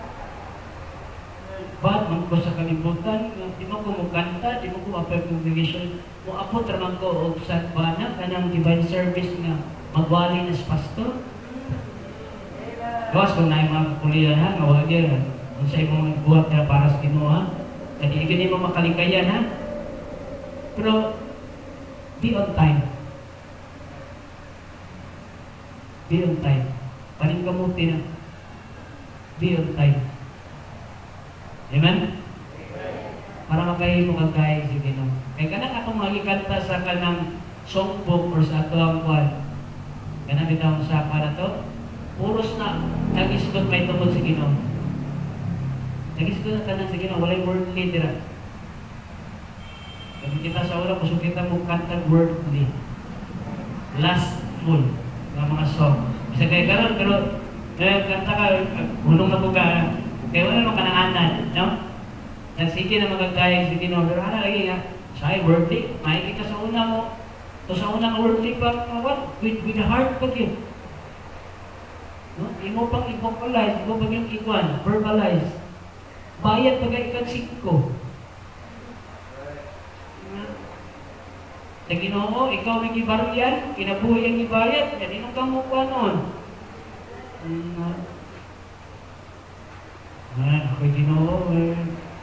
Ba't man ko sa kalibutan? Di mo ko mukanta, di mo ko mapay congregation. Muapot raman ko og sa bana, kanang divine service nga magwali na sa pastor. Gawas kung na yung mga kulihan ha, nga wag yan. Kung sa imong buhat na para sa Ginoo ha. Kaya hindi mo makalikayan ha. Pero, be on time. Be on time. Paningkamuti na. Be on time. Amen? Para makahimo kang kaya si Ginoo. Kaya kanang akong magikanta sa kanang songbook or sa ato ang kwan. Kanang bitawang sapa na to. Puros na, nag-isgot may tungkol sa Ginoo. Nag-isgot na tanan sa Ginoo, walay wordly dira. Kaya kita sa ulang, kusog kita mong kanta wordly. Lastful ng mga song. Bisa kayo karon, pero kaya kanta ka, hulong na po ka, kaya wala nung kananganan, no? Nagsige na magagayag sa Ginoo, pero ano lagi nga, sa'y wordly, makikita sa una mo, to sa unang wordly pa, with, with the heart pag yun. No? Imo pang i-vocalize, imo pang yung ikuan, verbalize. Bayad pagay ikag singko. Sa Ginoo, ikaw may gibaryan, kinabuhi ang gibayad, kaninong kang mukha noon? Hmm, ah, ako'y Ginoo, eh.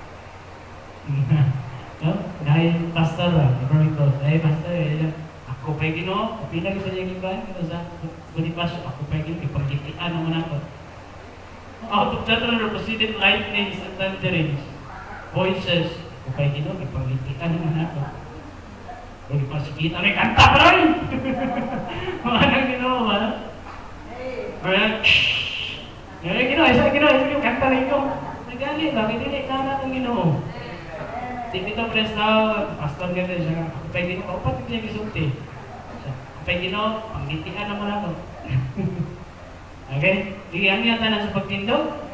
No? Dahil pastor ah, never recall. Dahil pastor, eh, ako pa'y Ginoo, pila ko sa niya gibayad, kaya sa Bonifacio, ako pa'y Ginoo, ipagkitian naman ako. Out of that one proceeded lightnings and thunderings, voices, ako pa'y Ginoo, ipagkitian naman ako. Hindi pa sikita, may kanta pa rin! Mga nang Ginoo, ano? Alright, shhh! Yung Ginoo, isa Ginoo, isa yung kanta rin ko. Nagali, bakit hindi na natin Ginoo? Sige ito, press now, pastor ka rin siya. Ako pa'y Ginoo, kaupat ko siya gisulti. Ako pa'y Ginoo, panggitian naman ako. Okay? Sige, ang yan tanan sa pagtindog.